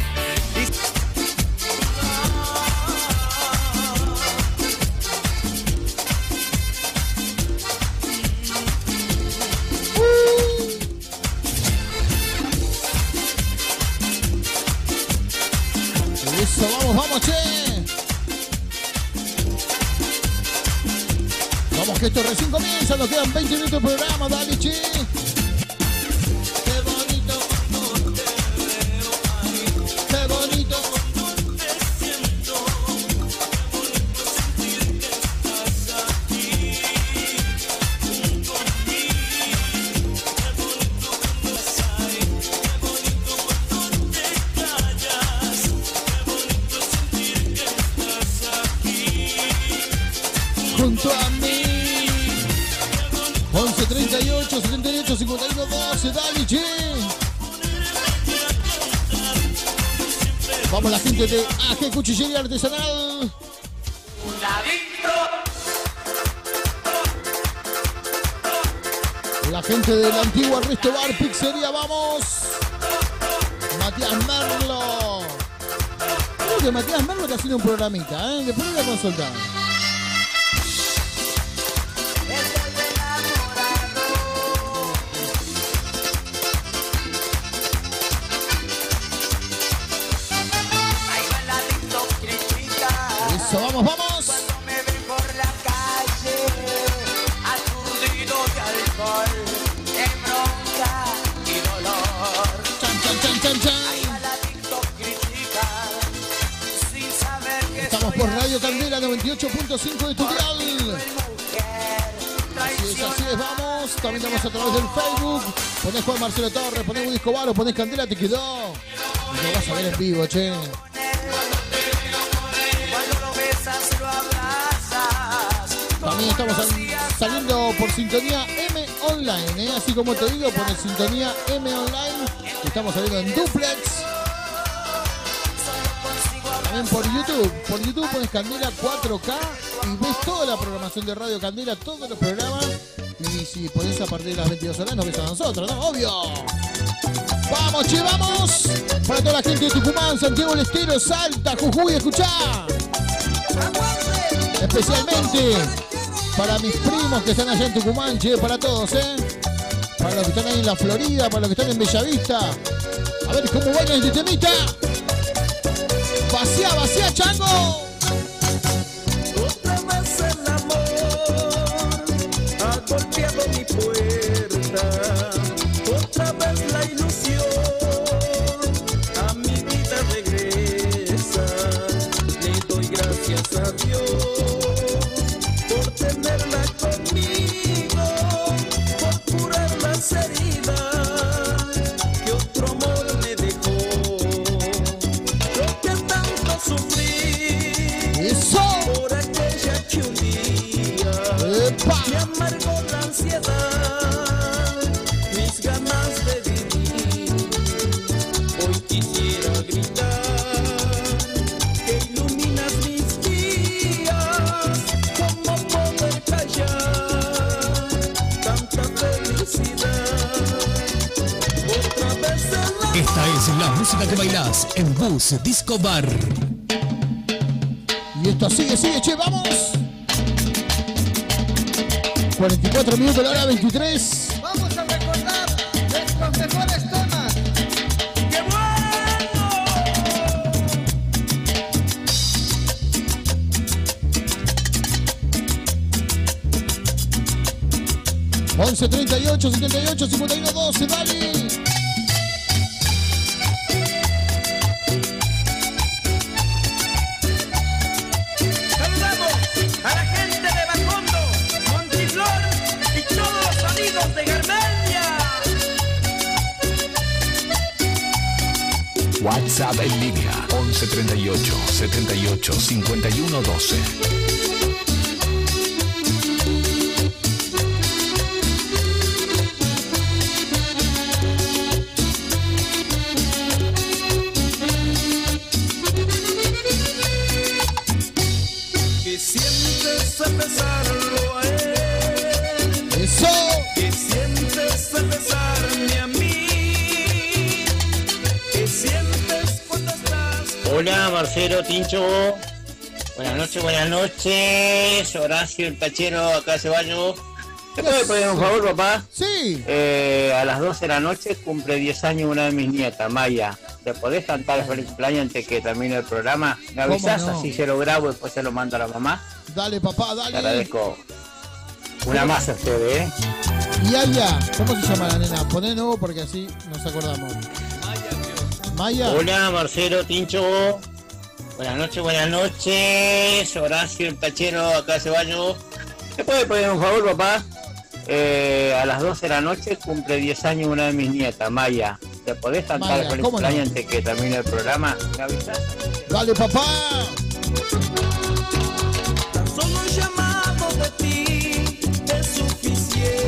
Eso, vamos, vamos, che. Vamos que esto recién comienza, nos quedan veinte minutos de programa, dale, che. Qué bonito cuando te veo ahí. Qué bonito cuando te siento. Qué bonito sentir que estás aquí junto a mí. Qué bonito cuando estás ahí. Qué bonito cuando te callas. Junto a mí. once treinta y ocho, setenta y ocho, cincuenta y uno, doce, dale, che. Vamos la gente de A G Cuchillería Artesanal. La gente del antiguo Resto Bar Pizzería, vamos. Matías Merlo. Creo que Matías Merlo está haciendo un programita, ¿eh? Después voy a consultar. Eso, vamos, vamos. Cuando me ven por la calle, aturdido de alcohol, de bronca y dolor. Chan, chan, chan, chan, chan. Ahí va la TikTok crítica, sin saber que Estamos soy por Radio Candela noventa y ocho punto cinco de tu dial. Así es, así es, vamos. También estamos a través del Facebook. Ponés Juan Marcelo Torres, ponés Luis Escobar o ponés Candela, te quedó. Y lo vas a ver en vivo, che. También estamos sal saliendo por Sintonía M Online, ¿eh? Así como te digo, pones Sintonía M Online. Estamos saliendo en duplex. También por YouTube. Por YouTube pones Candela cuatro K y ves toda la programación de Radio Candela, todos los programas. Y si ponés a partir de las veintidós horas, nos ves a nosotros, ¿no? Obvio. ¡Vamos, che, vamos! Para toda la gente de Tucumán, Santiago del Estero, Salta, Jujuy, escuchá. Especialmente para mis primos que están allá en Tucumán, che, para todos, ¿eh? Para los que están ahí en la Florida, para los que están en Bellavista. A ver cómo bailan este temita. Vacía, vacía, chango. Otra vez el amor ha golpeado mi puerta. Otra vez la ilusión a mi vida regresa. Le doy gracias a Dios por tenerla conmigo, por curar las heridas que otro amor me dejó. Lo que tanto sufrí por aquella que un día me amargó la ansiedad, mis ganas de vivir. Hoy quisiera gritar que iluminas mis días. ¿Cómo poder callar tanta felicidad? Otra vez el amor. Esta es la música que bailás en Bus Disco Bar. Y esto sigue, sigue, che, vamos. cuarenta y cuatro minutos, la hora veintitrés. Vamos a recordar nuestros mejores temas. ¡Qué once treinta y ocho, setenta y ocho, cincuenta y uno, doce, dale. Saludamos a la gente de Bacondo, Montiflor y todos los amigos de Garmendia. WhatsApp en línea once treinta y ocho, setenta y ocho, cincuenta y uno, doce. Que sientes a pesarlo a él. Eso. Que sientes Hola Marcelo, Tincho. Buenas noches, buenas noches. Horacio, el tachero, acá de Ceballos. ¿Te puede pedir un favor, papá? Sí. Eh, a las doce de la noche cumple diez años una de mis nietas, Maya. ¿Te podés cantar el feliz cumpleaños antes que termine el programa? ¿Me avisás? no? Así se lo grabo y después se lo mando a la mamá. Dale, papá, dale. Te agradezco. Una más a ustedes, ¿eh? Y Aya, ¿cómo se llama la nena? Poné nuevo porque así nos acordamos. Maya. Hola Marcelo, Tincho. Buenas noches, buenas noches. Horacio, el tachero, acá de Ceballos. ¿Te puede pedir un favor, papá? Eh, a las doce de la noche cumple diez años una de mis nietas, Maya. ¿Te podés cantar Maya, el feliz ¿cómo cumpleaños no? antes que termine el programa? ¿Me avisás? Dale, papá. Solo un llamado de ti es suficiente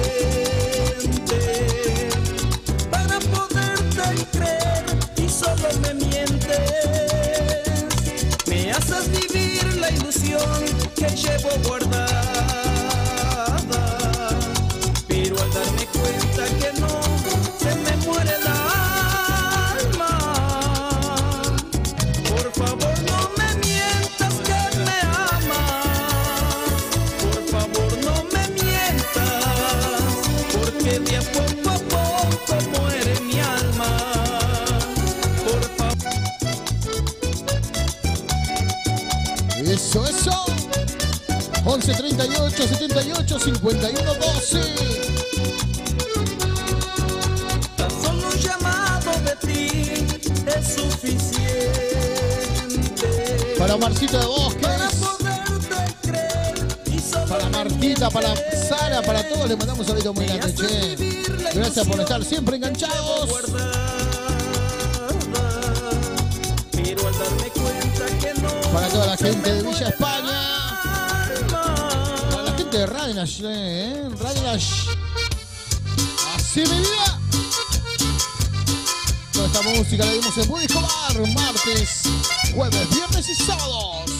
para poderte creer y solo me mientes. Me haces vivir la ilusión que llevo guardada, pero al darme cuenta que no, se me muere el alma. Por favor no me mientas que me amas. Por favor no me mientas, porque de a poco a poco muere mi alma. Por favor. Eso, eso. once treinta y ocho, setenta y ocho, cincuenta y uno, doce. Tan solo un llamado de ti es suficiente Para Marcito de Bosques. para poderte creer y solo Para me Martita, para mientes. Sara, para todos les mandamos un saludo muy grande, che. Gracias por estar siempre enganchados. Pero al darme cuenta que no, Para toda la se gente me de Villa muere España. Para la gente de Radinash, ¿eh? Radinash. Así mi vida. Toda esta música la dimos en Buddy Escobar. Martes, jueves, viernes y sábados.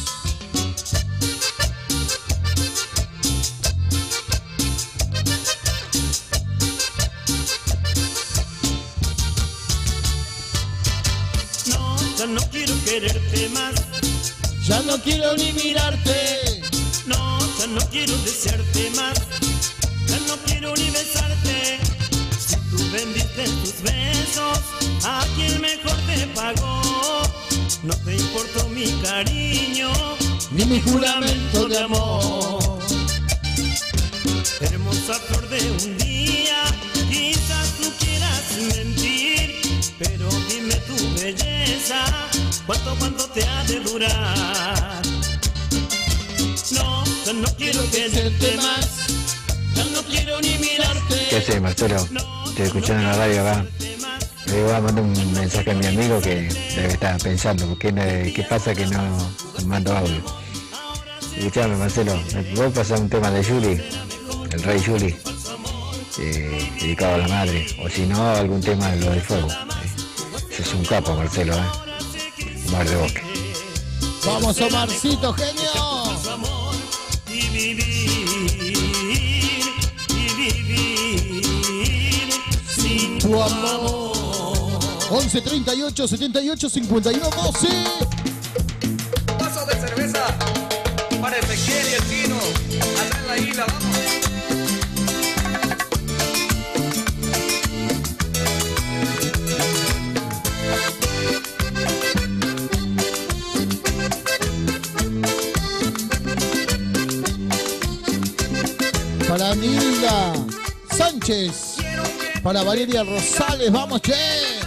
No, ya no quiero quererte más. Ya no quiero ni mirarte. No, ya no quiero desearte más. Ya no quiero ni besarte. Si tú vendiste tus besos a quien mejor te pagó, no te importó mi cariño Ni mi juramento de amor. Hermosa flor de un día, quizás tú quieras mentir, pero dime tu belleza, cuánto, cuánto te ha de durar. No, ya no quiero quererte más, ya no quiero ni mirarte. ¿Qué haces, Marcelo? Estoy escuchando en la radio acá. Le voy a mandar un mensaje a mi amigo que debe estar pensando, ¿por qué, no- qué pasa que no mando audio? Escuchame, Marcelo, ¿me puedo pasar un tema de Juli? El rey Juli, eh, dedicado a la madre, o si no, algún tema de lo del fuego. Eh, ese es un capo, Marcelo, ¿eh? Mar de Bosque. Vamos, Omarcito, genio. Y vivir, y vivir sin Tu amor. once treinta y ocho, setenta y ocho, cincuenta y uno, doce. Vaso de cerveza para Ezequiel y el Tino. Allá en la isla, vamos. Para Nilda Sánchez. Para Valeria Rosales, vamos, che.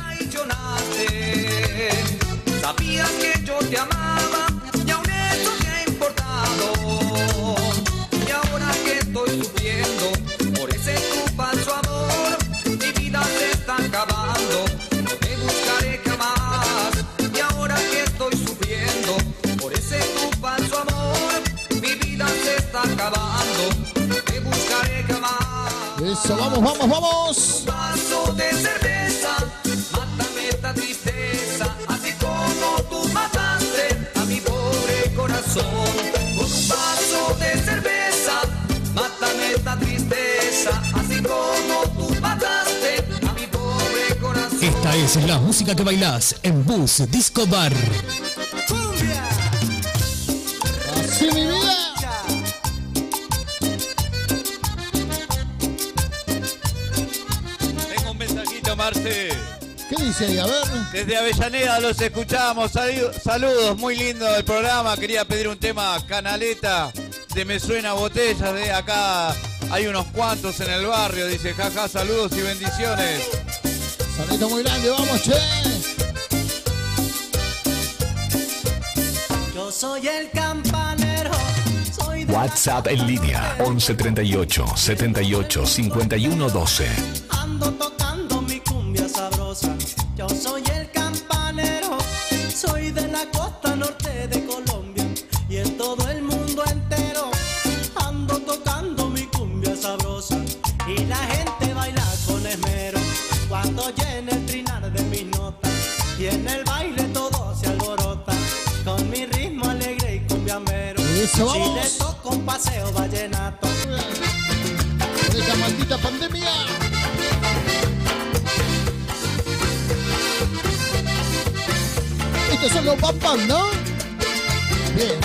Sabías que yo te amaba y aún eso te ha importado. Y ahora que estoy sufriendo por ese tu falso amor, mi vida se está acabando, no te buscaré jamás. Y ahora que estoy sufriendo por ese tu falso amor, mi vida se está acabando, no te buscaré jamás. Eso, vamos, vamos, vamos. Un vaso de cerveza, mátame esta tristeza, así como tú mataste a mi pobre corazón. Con un vaso de cerveza, mátame esta tristeza, así como tú mataste a mi pobre corazón. Esta es la música que bailás en Bus Disco Bar. cumbia. Así mi vida. Tengo un mensajito, Marce. ¿Qué dice ahí? A ver. Desde Avellaneda los escuchamos. Salu- Saludos, muy lindo el programa. Quería pedir un tema Canaleta de Me Suena Botellas. De acá hay unos cuantos en el barrio. Dice, jaja, saludos y bendiciones. Saludito muy grande, vamos, che. Yo soy el campanero. Soy de WhatsApp en línea once treinta y ocho, setenta y ocho, cincuenta y uno doce. ando tocando mi cumbia sabrosa. Yo soy el campanero. Soy de la costa norte de Colombia. Y en todo el mundo entero ando tocando mi cumbia sabrosa. Y la gente baila con esmero cuando llena el trinar de mis notas. Y en el baile todo se alborota con mi ritmo alegre y cumbiambero. Eso, Si vamos. le toco un paseo vallenato. Por esta maldita pandemia. Estos son los Bam Bam, ¿no? Bien.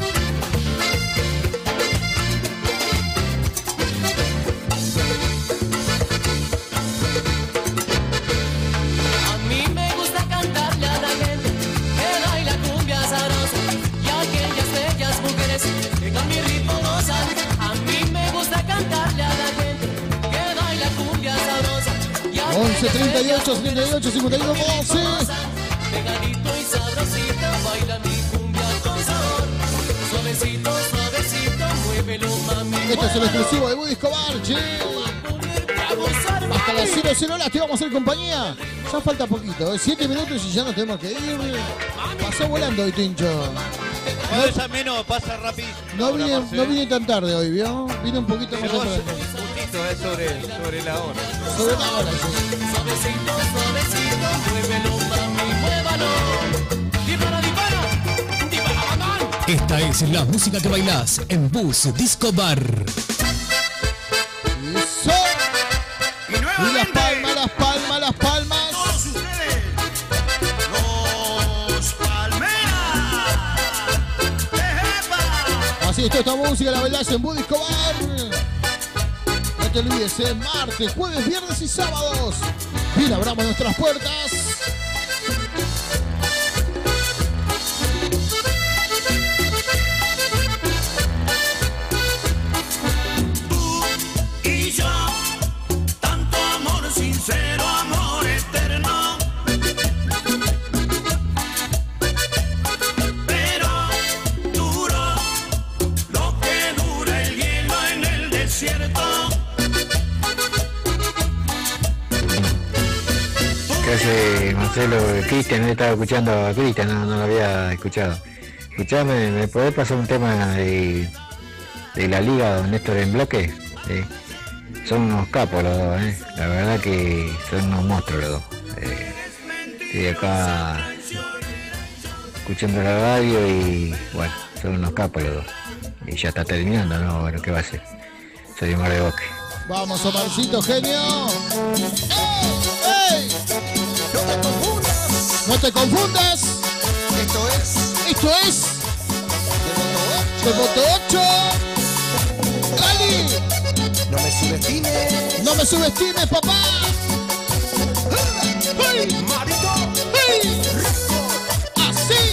A mí me gusta cantarle a la gente que baila cumbia sabrosa y a aquellas bellas mujeres que con mi ritmo gozan. A mí me gusta cantarle a la gente que baila cumbia sabrosa y a once aquellas treinta y bellas ocho, setenta y ocho, cincuenta y uno, doce. pegadito y sabrosita baila mi cumbia con sabor. Suavecito, suavecito, muévelo mami. Esto es el exclusivo de Buddy Escobar, che. Hasta las cero cero horas te vamos a hacer compañía. Ya falta poquito, ¿eh? siete minutos y ya nos tenemos que ir. Pasó volando hoy, Tincho. Cuando es menos, pasa rapidísimo. No Ahora, vine, Marce. no vine tan tarde hoy, ¿vio? Vine un poquito más Llegó temprano. justito, es sobre, sobre la hora. Sobre la hora, sí. Suavecito, suavecito, muévelo mami, muévalo. Dispara, dispara, dispara, bandón. Esta es la música que bailás en Bus Disco Bar. Eso. Y las palmas, las palmas, las palmas. Todos ustedes, los Palmeras. ¡Ejepa! Así es, toda esta música la bailás en Buddy Escobar. No te olvides, ¿eh? Martes, jueves, viernes y sábados. Bien, abramos nuestras puertas. Y yo, tanto amor sincero, amor eterno. Pero duro lo que dura el hielo en el desierto. ¿Qué hace Marcelo? Cristian, no estaba escuchando a Cristian, no, no lo había escuchado. Escuchame, ¿me podés pasar un tema de, de la liga Don Néstor en bloque? Sí. Son unos capos los dos, ¿eh? La verdad que son unos monstruos los dos. Eh, estoy acá escuchando la radio y bueno, son unos capos los dos. Y ya está terminando, ¿no? Bueno, ¿qué va a ser? Soy Omar de Bosque. Vamos, Omarcito, genio. ¡Ey! ¡Ey! No te confundas, No te confundas. esto es Esto es de Moto ocho. ¡Gali! No me subestimes. No me subestimes, papá. ¡Hey! Marito, ¡Hey! Así.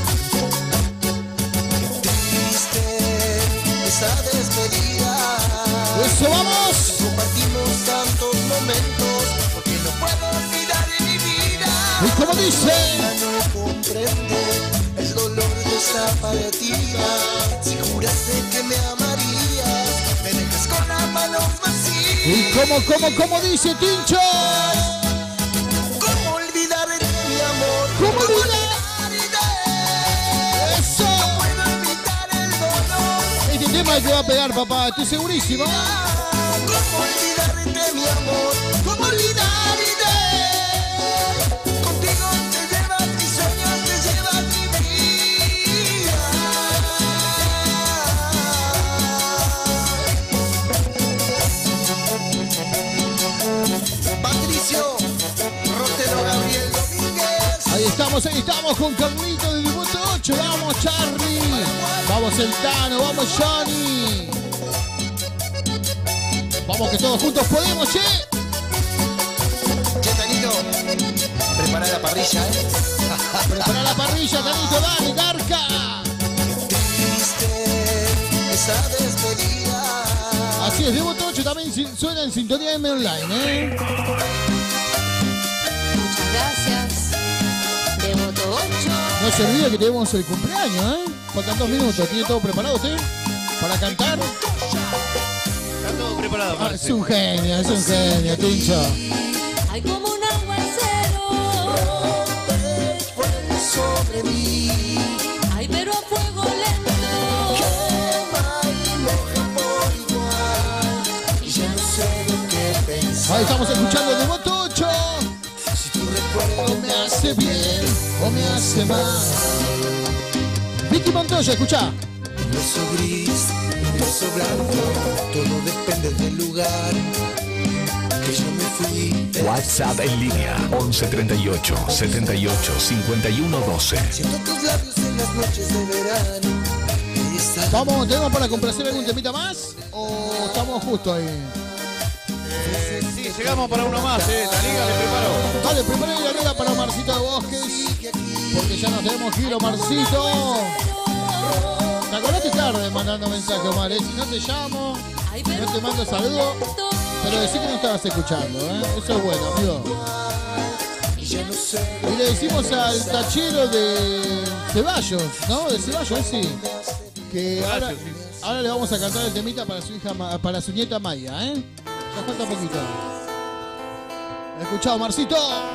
triste esa despedida. Eso, vamos. Compartimos tantos momentos porque no puedo olvidar de mi vida. Y como dice. Ya no comprende el dolor de esta partida. Si juraste que me amarías, me dejas con las manos vacías. Y como, como, como dice Tincho. ¿Cómo olvidar de mi amor? ¿Cómo olvidar? Eso. No puedo evitar el dolor. Este tema te va a pegar, papá. Estoy segurísimo. ¿Cómo olvidar de mi amor? ¿Cómo olvidar de? Contigo te llevas mis sueños, te llevas mi vida. Patricio, Rotero Gabriel Domínguez. Ahí estamos, ahí estamos con Carlito de Moto ocho, vamos Charlie. Vamos el Tano, vamos Johnny. Vamos que todos juntos podemos, che. Che, Tanito, prepara la parrilla, ¿eh? Prepara la parrilla, Tanito, dale, Garca. Esa despedida. Así es, Devoto ocho también suena en sintonía M Online, ¿eh? Muchas gracias. Devoto ocho. No se olvide que tenemos el cumpleaños, ¿eh? Faltan dos minutos. ¿Tiene todo preparado usted para cantar? Está todo preparado. Ah, es un genio, es un genio, Tincho. Hay como un aguacero sobre mí. Ay, pero a fuego lento. Y ya no sé lo que pensar. Ahí estamos escuchando Devoto ocho. Si tu recuerdo me hace bien o me hace mal. Vicky Montoya, escuchá. Beso gris, beso blanco, todo depende del lugar que yo me fui. WhatsApp en línea once treinta y ocho, setenta y ocho, cincuenta y uno, doce. Siento tus labios en las noches de verano. Vamos, ¿tenemos para complacer algún temita más? ¿O estamos justo ahí? Eh, sí, llegamos para uno más, eh. La liga le preparó. Dale, prepara la liga para Marcito de Bosques. Porque ya nos tenemos giro, Marcito. ¿Te acordaste tarde mandando mensaje, Omar? ¿eh? Si no te llamo, no te mando saludos, pero decí que no estabas escuchando, ¿eh? Eso es bueno, amigo. Y le decimos al tachero de Ceballos, ¿no? De Ceballos, sí. Que ahora, ahora le vamos a cantar el temita para su hija, para su nieta Maya, ¿eh? Ya falta poquito. Escuchado, Marcito.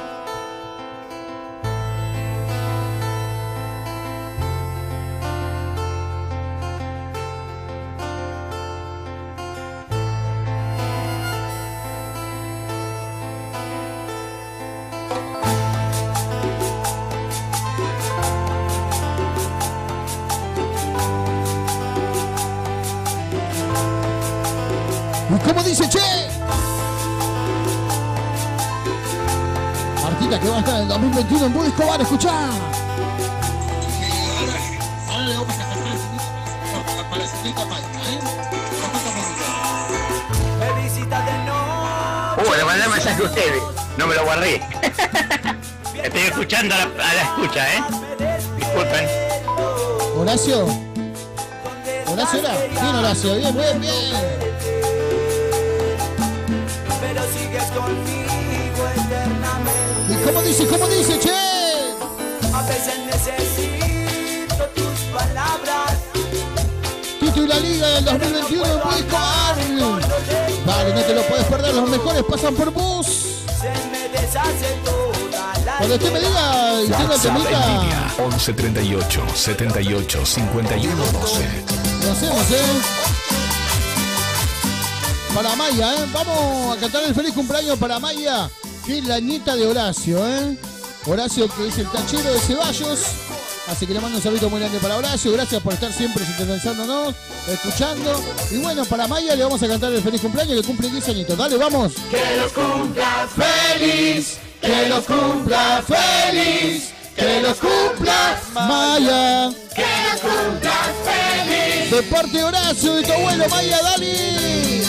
¿Cómo dice, che? Martita que va a estar en el dos mil veintiuno en Buddy Escobar, escuchá. Ahora le vamos a cantar para su nieta Maya, ¿eh? Me visita de noche. Uh, le mandé mensaje a ustedes. No me lo guardé. Estoy escuchando a la, a la escucha, ¿eh? Disculpen. Horacio. ¿Horacio era? Bien, Horacio. Bien, bien, bien. Pero sigues conmigo eternamente. ¿Y cómo dice, cómo dice, che? A veces necesito tus palabras. Tito y la Liga del dos mil veintiuno en Buddy Escobar. Vale, no te lo puedes perder. Los mejores pasan por bus. Se me deshace toda la Cuando usted me diga y tenga el WhatsApp en temita, línea once treinta y ocho, setenta y ocho, cincuenta y uno, doce. lo hacemos, ¿eh? Para Maya, ¿eh? Vamos a cantar el feliz cumpleaños para Maya, que es la nieta de Horacio, ¿eh? Horacio, que es el tachero de Ceballos. Así que le mando un saludo muy grande para Horacio. Gracias por estar siempre sintonizándonos, escuchando. Y bueno, para Maya le vamos a cantar el feliz cumpleaños, que cumple diez añitos. Dale, vamos. Que los cumpla feliz, que los cumpla feliz, que los cumpla Maya. Que los cumpla feliz. De parte de Horacio, de tu abuelo, Maya, dale.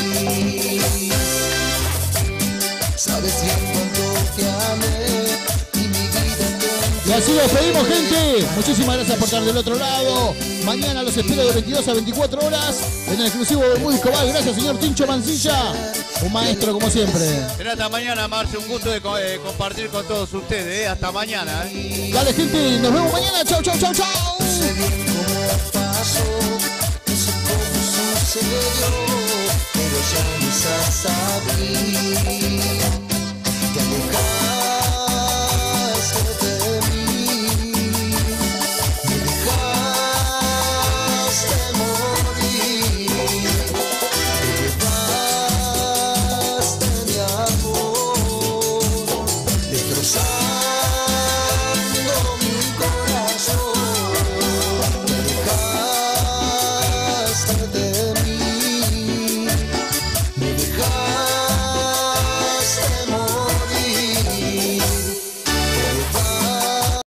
Sabes bien cuánto te amé y mi vida Y así nos pedimos, gente. Muchísimas gracias por estar del otro lado. Mañana los espero de veintidós a veinticuatro horas en el exclusivo de Buddy Escobar. Gracias, señor Tincho Mancilla. Un maestro, como siempre. Será hasta mañana, Marce. Un gusto de co eh, compartir con todos ustedes. ¿eh? Hasta mañana. ¿eh? Dale, gente. Nos vemos mañana. Chau, chau, chau, chau. No sé bien cómo pasó, no sé cómo sucedió, pero ya no sabía. Te alejaste.